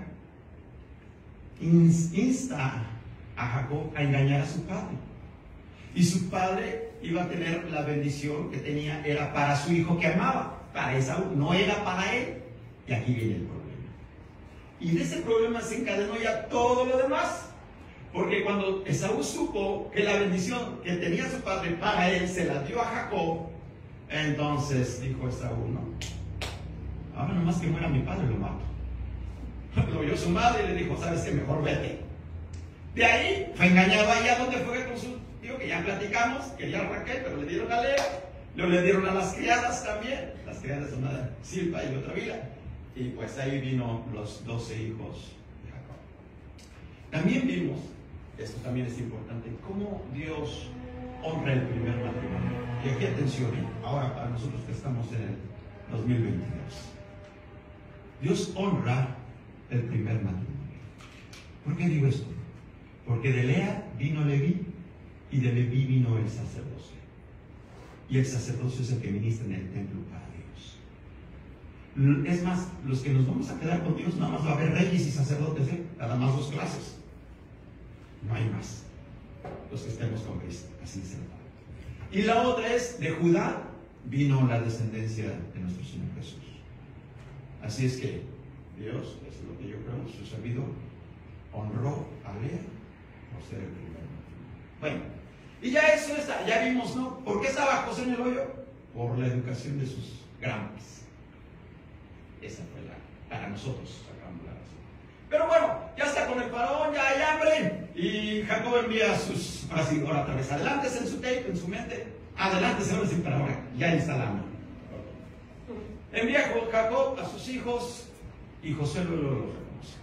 insta a Jacob a engañar a su padre. Y su padre iba a tener la bendición que tenía, era para su hijo que amaba, para Esaú, no era para él. Y aquí viene el problema. Y de ese problema se encadenó ya todo lo demás. Porque cuando Esaú supo que la bendición que tenía su padre para él se la dio a Jacob, entonces dijo Esaú, no, ahora nomás que muera mi padre lo mato. Lo oyó su madre y le dijo, ¿sabes qué? Mejor vete. De ahí fue engañado allá donde fue con su tío, que ya platicamos, quería a Raquel, pero le dieron a Lea, le dieron a las criadas también, las criadas son una Silpa y otra Bila, y pues ahí vino los 12 hijos de Jacob. También vimos, esto también es importante, cómo Dios honra el primer matrimonio. Y aquí atención, ahora para nosotros que estamos en el 2022, Dios honra el primer matrimonio. ¿Por qué digo esto? Porque de Lea vino Leví y de Leví vino el sacerdocio. Y el sacerdocio es el que ministra en el templo para Dios. Es más, los que nos vamos a quedar con Dios, nada más va a haber reyes y sacerdotes, nada más 2 clases. No hay más. Los que estemos con Cristo, así dice la palabra. Y la otra es, de Judá vino la descendencia de nuestro Señor Jesús. Así es que Dios, es lo que yo creo, su servidor, honró a Lea por ser el primero. Bueno, y ya eso está, ya vimos, ¿no? ¿Por qué estaba José en el hoyo? Por la educación de sus grandes. Esa fue para nosotros sacamos la razón. Pero bueno, ya está con el faraón, ya hay hambre. Y Jacob envía a sus, ahora otra vez, adelante en su tape, en su mente. Adelante, ahora sí, para ahora, ya está la hambre. Envía Jacob a sus hijos y José luego los reconoce.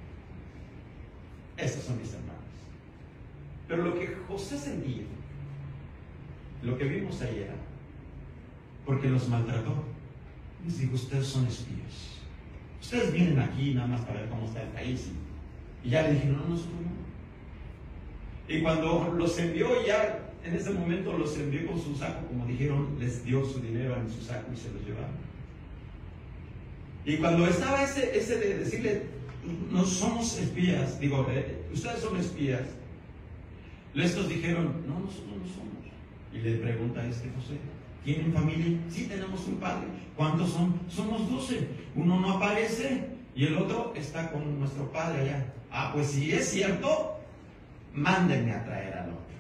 Estos son mis hermanos. Pero lo que José sentía, lo que vimos ahí era, porque los maltrató, les dijo, ustedes son espías. Ustedes vienen aquí nada más para ver cómo está el país. Y ya le dijeron, no, nosotros no. Y cuando los envió, ya en ese momento los envió con su saco, como dijeron, les dio su dinero en su saco y se los llevaron. Y cuando estaba ese de decirle, no somos espías, digo, ustedes son espías, estos dijeron, no, nosotros no somos. Y le pregunta a José, ¿tienen familia? Sí, tenemos un padre. ¿Cuántos son? Somos 12. Uno no aparece y el otro está con nuestro padre allá. Ah, pues si es cierto, mándenme a traer al otro.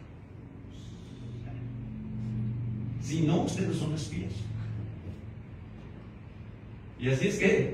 Si no, ustedes son espías. Y así es que,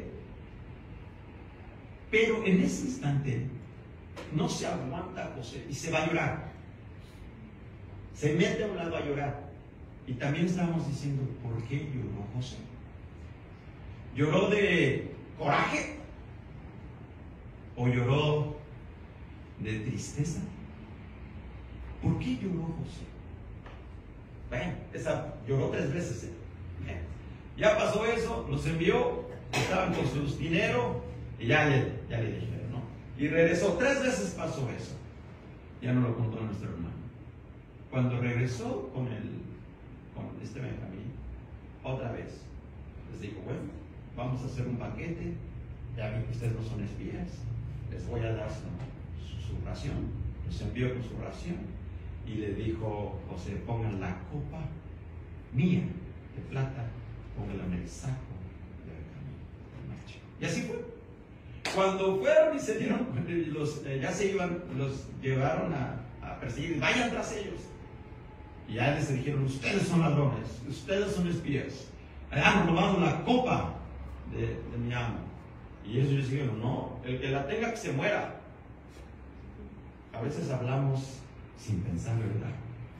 pero en ese instante no se aguanta José y se va a llorar. Se mete a un lado a llorar. Y también estábamos diciendo, ¿por qué lloró José? ¿Lloró de coraje? ¿O lloró de tristeza? ¿Por qué lloró José? Bueno, lloró 3 veces. Ya pasó eso, los envió, estaban con su dinero y ya le dijeron, ¿no? Y regresó, 3 veces pasó eso. Ya no lo contó nuestro hermano. Cuando regresó con este Benjamín, otra vez, les dijo, bueno, vamos a hacer un banquete, ya vi que ustedes no son espías, les voy a dar su ración. Los envió con su ración y le dijo, José, pongan la copa mía de plata, póngala en el saco de Benjamín. Y así fue. Cuando fueron y se dieron, ya se iban, los llevaron a perseguir, vayan tras ellos. Y ya les dijeron, ustedes son ladrones, ustedes son espías, han robado la copa de mi amo. Y ellos dijeron, no, el que la tenga que se muera. A veces hablamos sin pensar, ¿verdad?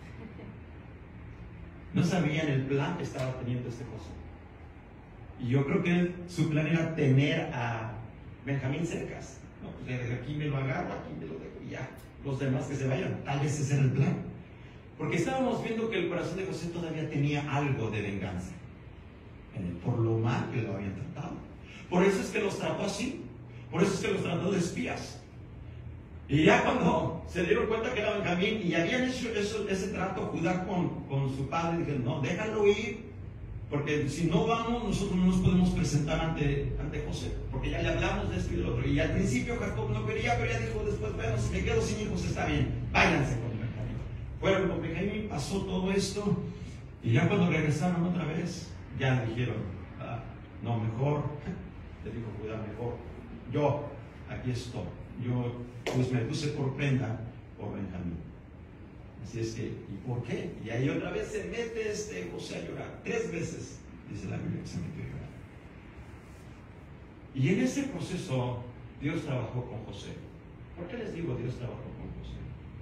No sabían el plan que estaba teniendo este José. Y yo creo que su plan era tener a Benjamín cercas. No, pues de aquí me lo agarro, aquí me lo dejo y ya. Los demás que se vayan. Tal vez ese era el plan. Porque estábamos viendo que el corazón de José todavía tenía algo de venganza. Por lo mal que lo habían tratado. Por eso es que los trató así. Por eso es que los trató de espías. Y ya cuando se dieron cuenta que era Benjamín y habían hecho ese trato Judá con su padre, dijeron, no, déjalo ir. Porque si no vamos, nosotros no nos podemos presentar ante José. Porque ya le hablamos de esto y del otro. Y al principio Jacob no quería, pero ya dijo después, bueno, si me quedo sin hijos está bien. Váyanse con Benjamín. Fueron con Benjamín, pasó todo esto. Y ya cuando regresaron otra vez, ya dijeron, no, mejor, le dijo Judá, mejor, yo aquí estoy. Yo pues me puse por prenda por Benjamín. Así es que, ¿y por qué? Y ahí otra vez se mete José a llorar. 3 veces dice la Biblia que se metió a llorar. Y en ese proceso Dios trabajó con José. ¿Por qué les digo Dios trabajó con José?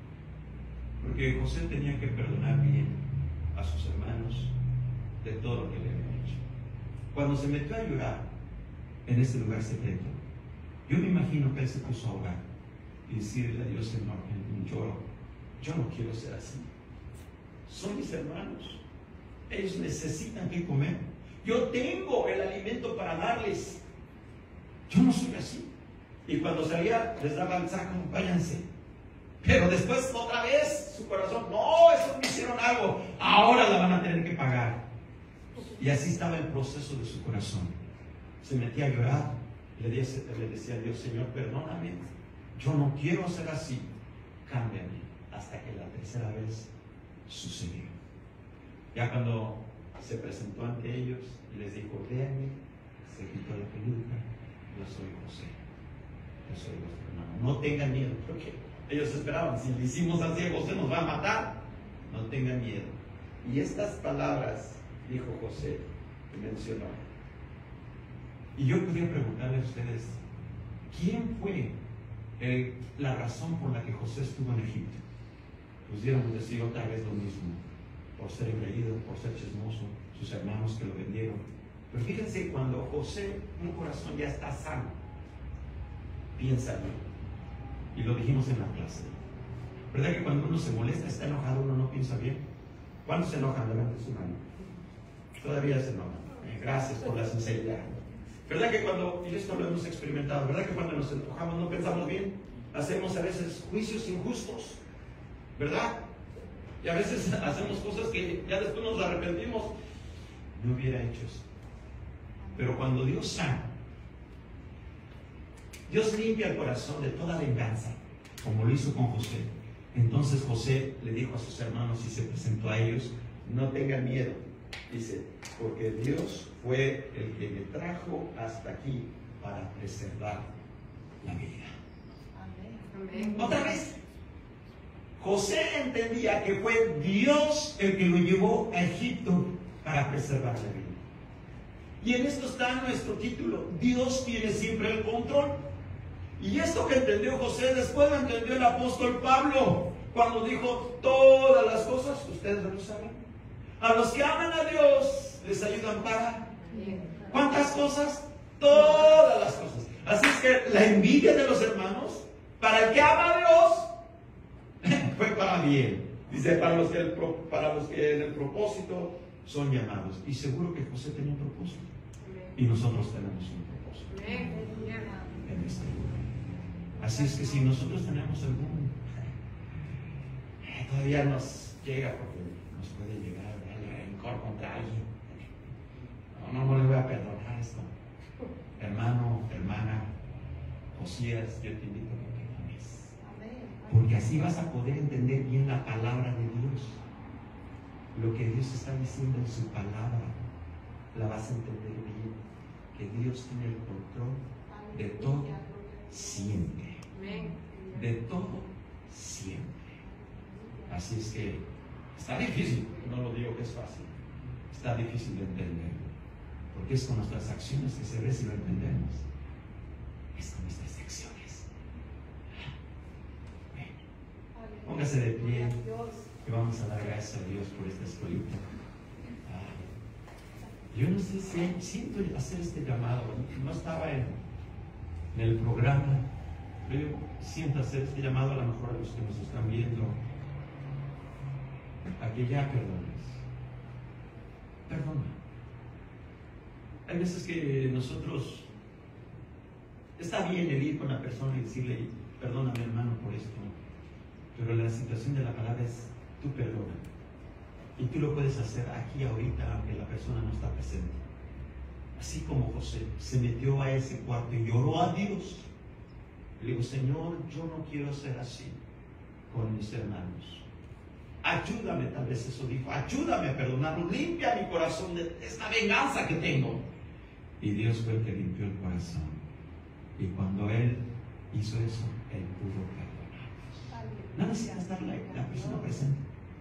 Porque José tenía que perdonar bien a sus hermanos de todo lo que le habían hecho. Cuando se metió a llorar en ese lugar secreto, yo me imagino que él se puso a orar y decirle a Dios, Señor, en un lloro, yo no quiero ser así. Son mis hermanos. Ellos necesitan que comer. Yo tengo el alimento para darles. Yo no soy así. Y cuando salía, les daba el saco, váyanse. Pero después, otra vez, su corazón, no, esos me hicieron algo. Ahora la van a tener que pagar. Y así estaba el proceso de su corazón. Se metía a llorar. Le decía a Dios, Señor, perdóname. Yo no quiero ser así. Cámbiame. Hasta que la 3ª vez sucedió. Ya cuando se presentó ante ellos y les dijo, véanme, se quitó la peluca, yo soy José, yo soy vuestro hermano. No tengan miedo, porque ellos esperaban, si le hicimos así a José nos va a matar. No tengan miedo. Y estas palabras dijo José, que mencionó. Y yo podría preguntarle a ustedes, ¿quién fue la razón por la que José estuvo en Egipto? Pudiéramos decir otra vez lo mismo, por ser engreído, por ser chismoso, sus hermanos que lo vendieron. Pero fíjense, cuando José, un corazón ya está sano, piensa bien. Y lo dijimos en la clase. ¿Verdad que cuando uno se molesta, está enojado, uno no piensa bien? ¿Cuántos se enojan? Levanten su mano. Todavía se enojan. Gracias por la sinceridad. ¿Verdad que cuando, y esto lo hemos experimentado, ¿verdad que cuando nos enojamos no pensamos bien? Hacemos a veces juicios injustos, ¿verdad? Y a veces hacemos cosas que ya después nos arrepentimos. No hubiera hecho eso. Pero cuando Dios sana, Dios limpia el corazón de toda venganza, como lo hizo con José. Entonces José le dijo a sus hermanos y se presentó a ellos, no tengan miedo. Dice, porque Dios fue el que me trajo hasta aquí para preservar la vida. Amén. Otra vez. José entendía que fue Dios el que lo llevó a Egipto para preservar la vida. Y en esto está nuestro título. Dios tiene siempre el control. Y esto que entendió José, después lo entendió el apóstol Pablo, cuando dijo todas las cosas, ustedes lo saben. A los que aman a Dios les ayudan para ¿cuántas cosas? Todas las cosas. Así es que la envidia de los hermanos, para el que ama a Dios, fue para bien. Dice, para los que en el propósito son llamados. Y seguro que José tenía un propósito. Y nosotros tenemos un propósito en este lugar. Así es que si nosotros tenemos algún, todavía nos llega, porque nos puede llegar el rencor contra alguien. No le voy a perdonar esto. Hermano, hermana, Josías, yo te invito a que perdones. Porque así vas a poder entender bien la palabra de Dios. Lo que Dios está diciendo en su palabra, la vas a entender bien. Que Dios tiene el control de todo siempre. De todo siempre. Así es que Está difícil, no lo digo que es fácil. Está difícil de entender. Porque es con nuestras acciones que se ve si lo entendemos. Es con nuestras acciones. Póngase de pie y vamos a dar gracias a Dios por esta escuelita. Yo no sé si siento hacer este llamado. No estaba en el programa, pero yo siento hacer este llamado a lo mejor a los que nos están viendo, a que ya perdones. Perdona. Hay veces que nosotros, está bien el ir con la persona y decirle, perdona mi hermano por esto, pero la situación de la palabra es, tú perdona. Y tú lo puedes hacer aquí ahorita, aunque la persona no está presente. Así como José se metió a ese cuarto y lloró a Dios. Le dijo, Señor, yo no quiero ser así con mis hermanos. Ayúdame, tal vez eso dijo, ayúdame a perdonarlo, limpia mi corazón de esta venganza que tengo. Y Dios fue el que limpió el corazón. Y cuando Él hizo eso, Él pudo perdonarnos. No necesita estar la persona presente.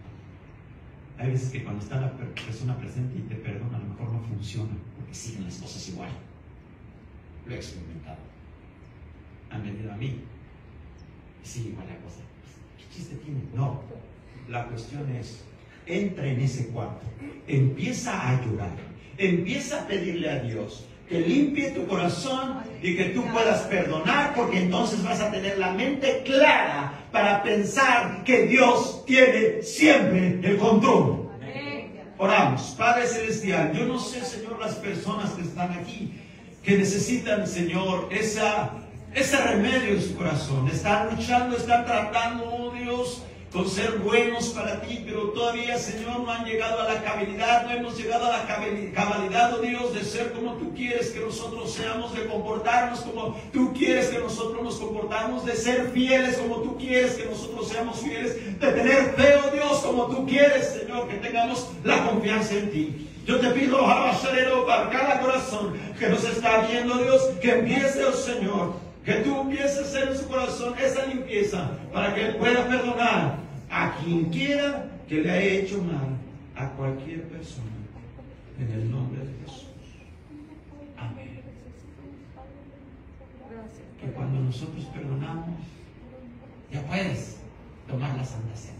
Hay veces que cuando está la persona presente y te perdona, a lo mejor no funciona, porque siguen las cosas igual. Lo he experimentado. Han venido a mí y sigue igual la cosa. ¿Qué chiste tiene? No. La cuestión es, entra en ese cuarto, empieza a llorar, empieza a pedirle a Dios que limpie tu corazón y que tú puedas perdonar, porque entonces vas a tener la mente clara para pensar que Dios tiene siempre el control. Oramos. Padre Celestial, yo no sé, Señor, las personas que están aquí, que necesitan, Señor, ese remedio en su corazón. Están luchando, están tratando, oh Dios, con ser buenos para ti, pero todavía, Señor, no han llegado a la cabalidad, no hemos llegado a la cabalidad, oh Dios, de ser como tú quieres que nosotros seamos, de comportarnos como tú quieres que nosotros nos comportamos, de ser fieles como tú quieres que nosotros seamos fieles, de tener fe, oh Dios, como tú quieres, Señor, que tengamos la confianza en ti. Yo te pido, para cada corazón que nos está viendo, Dios, que empiece, oh Señor, que tú empieces a hacer en su corazón esa limpieza para que Él pueda perdonar a quien quiera que le haya hecho mal, a cualquier persona, en el nombre de Jesús. Amén. Que cuando nosotros perdonamos, ya puedes tomar la Santa Cena.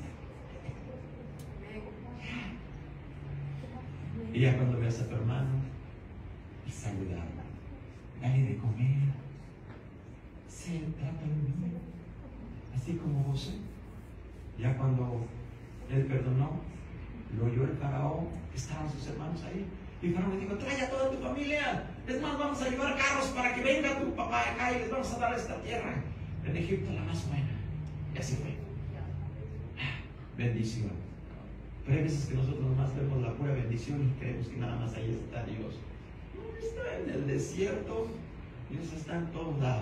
Y ya cuando veas a tu hermano, saludarlo, dale de comer, trátalo bien, así como José. Ya cuando él perdonó, lo oyó el faraón, estaban sus hermanos ahí, y el faraón le dijo, trae a toda tu familia, es más, vamos a llevar carros para que venga tu papá acá y les vamos a dar esta tierra en Egipto, la más buena. Y así fue. Bendición. Pero hay veces que nosotros nomás vemos la pura bendición y creemos que nada más ahí está Dios. No, está en el desierto, Dios está en todos lados.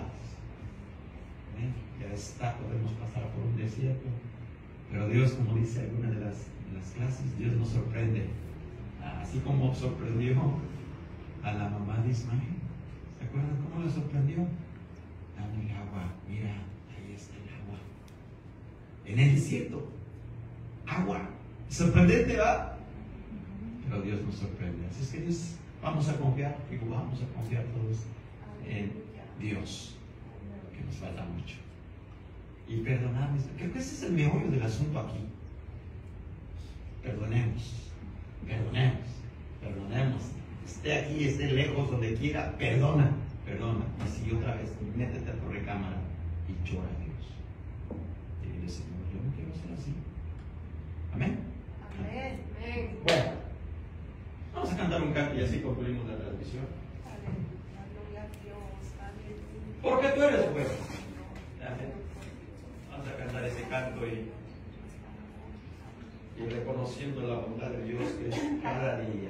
Ya está, podemos pasar por un desierto, pero Dios, como dice alguna de las clases, Dios nos sorprende, así como sorprendió a la mamá de Ismael. ¿Se acuerdan cómo le sorprendió? Dame el agua, mira, ahí está el agua en el desierto, agua, sorprendente, ¿va? Pero Dios nos sorprende. Así es que Dios, vamos a confiar todos en Dios, que nos falta mucho, y perdonar. Creo que ese es el meollo del asunto aquí. Perdonemos. Esté aquí, esté lejos, donde quiera, perdona. Y si otra vez, métete a tu recámara y llora a Dios. Y dile, Señor, yo no quiero ser así. Amén. Bueno, vamos a cantar un canto y así concluimos la transmisión. Porque tú eres bueno. Vamos a cantar ese canto y reconociendo la bondad de Dios que es cada día.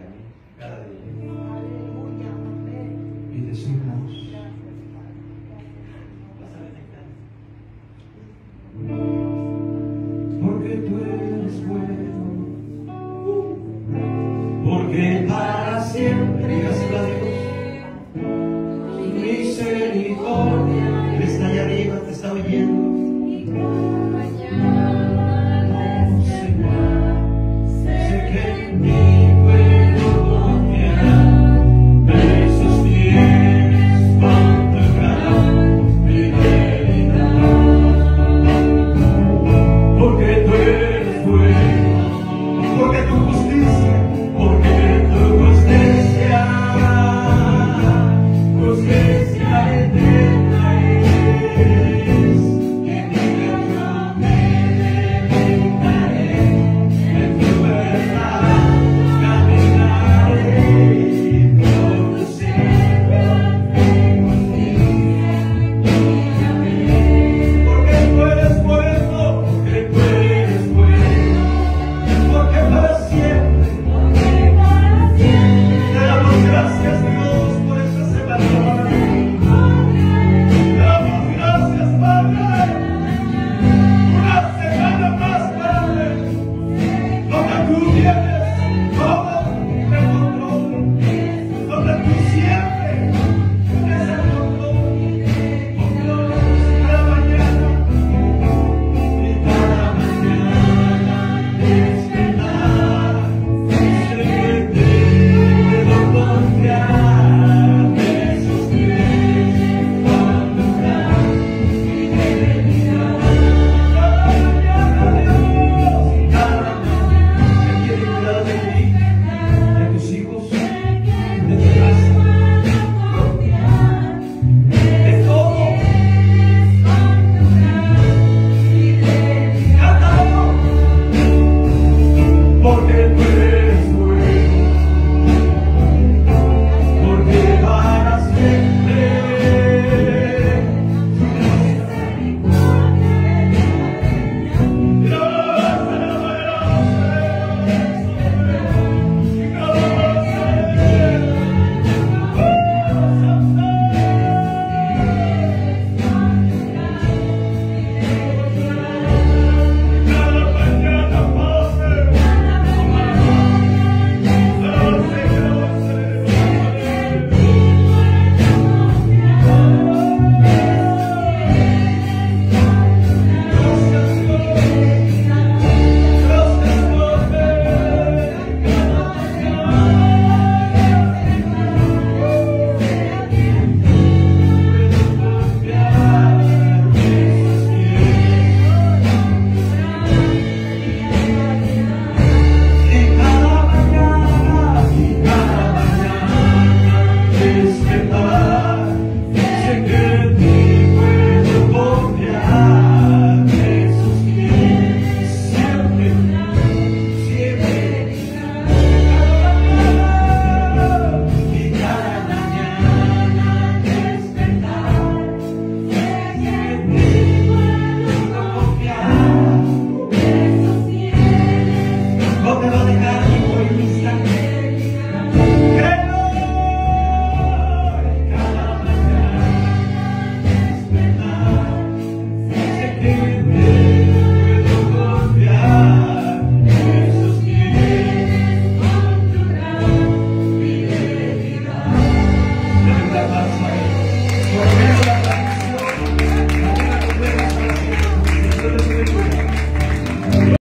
Y decimos, porque tú eres bueno, porque para siempre, así la digo.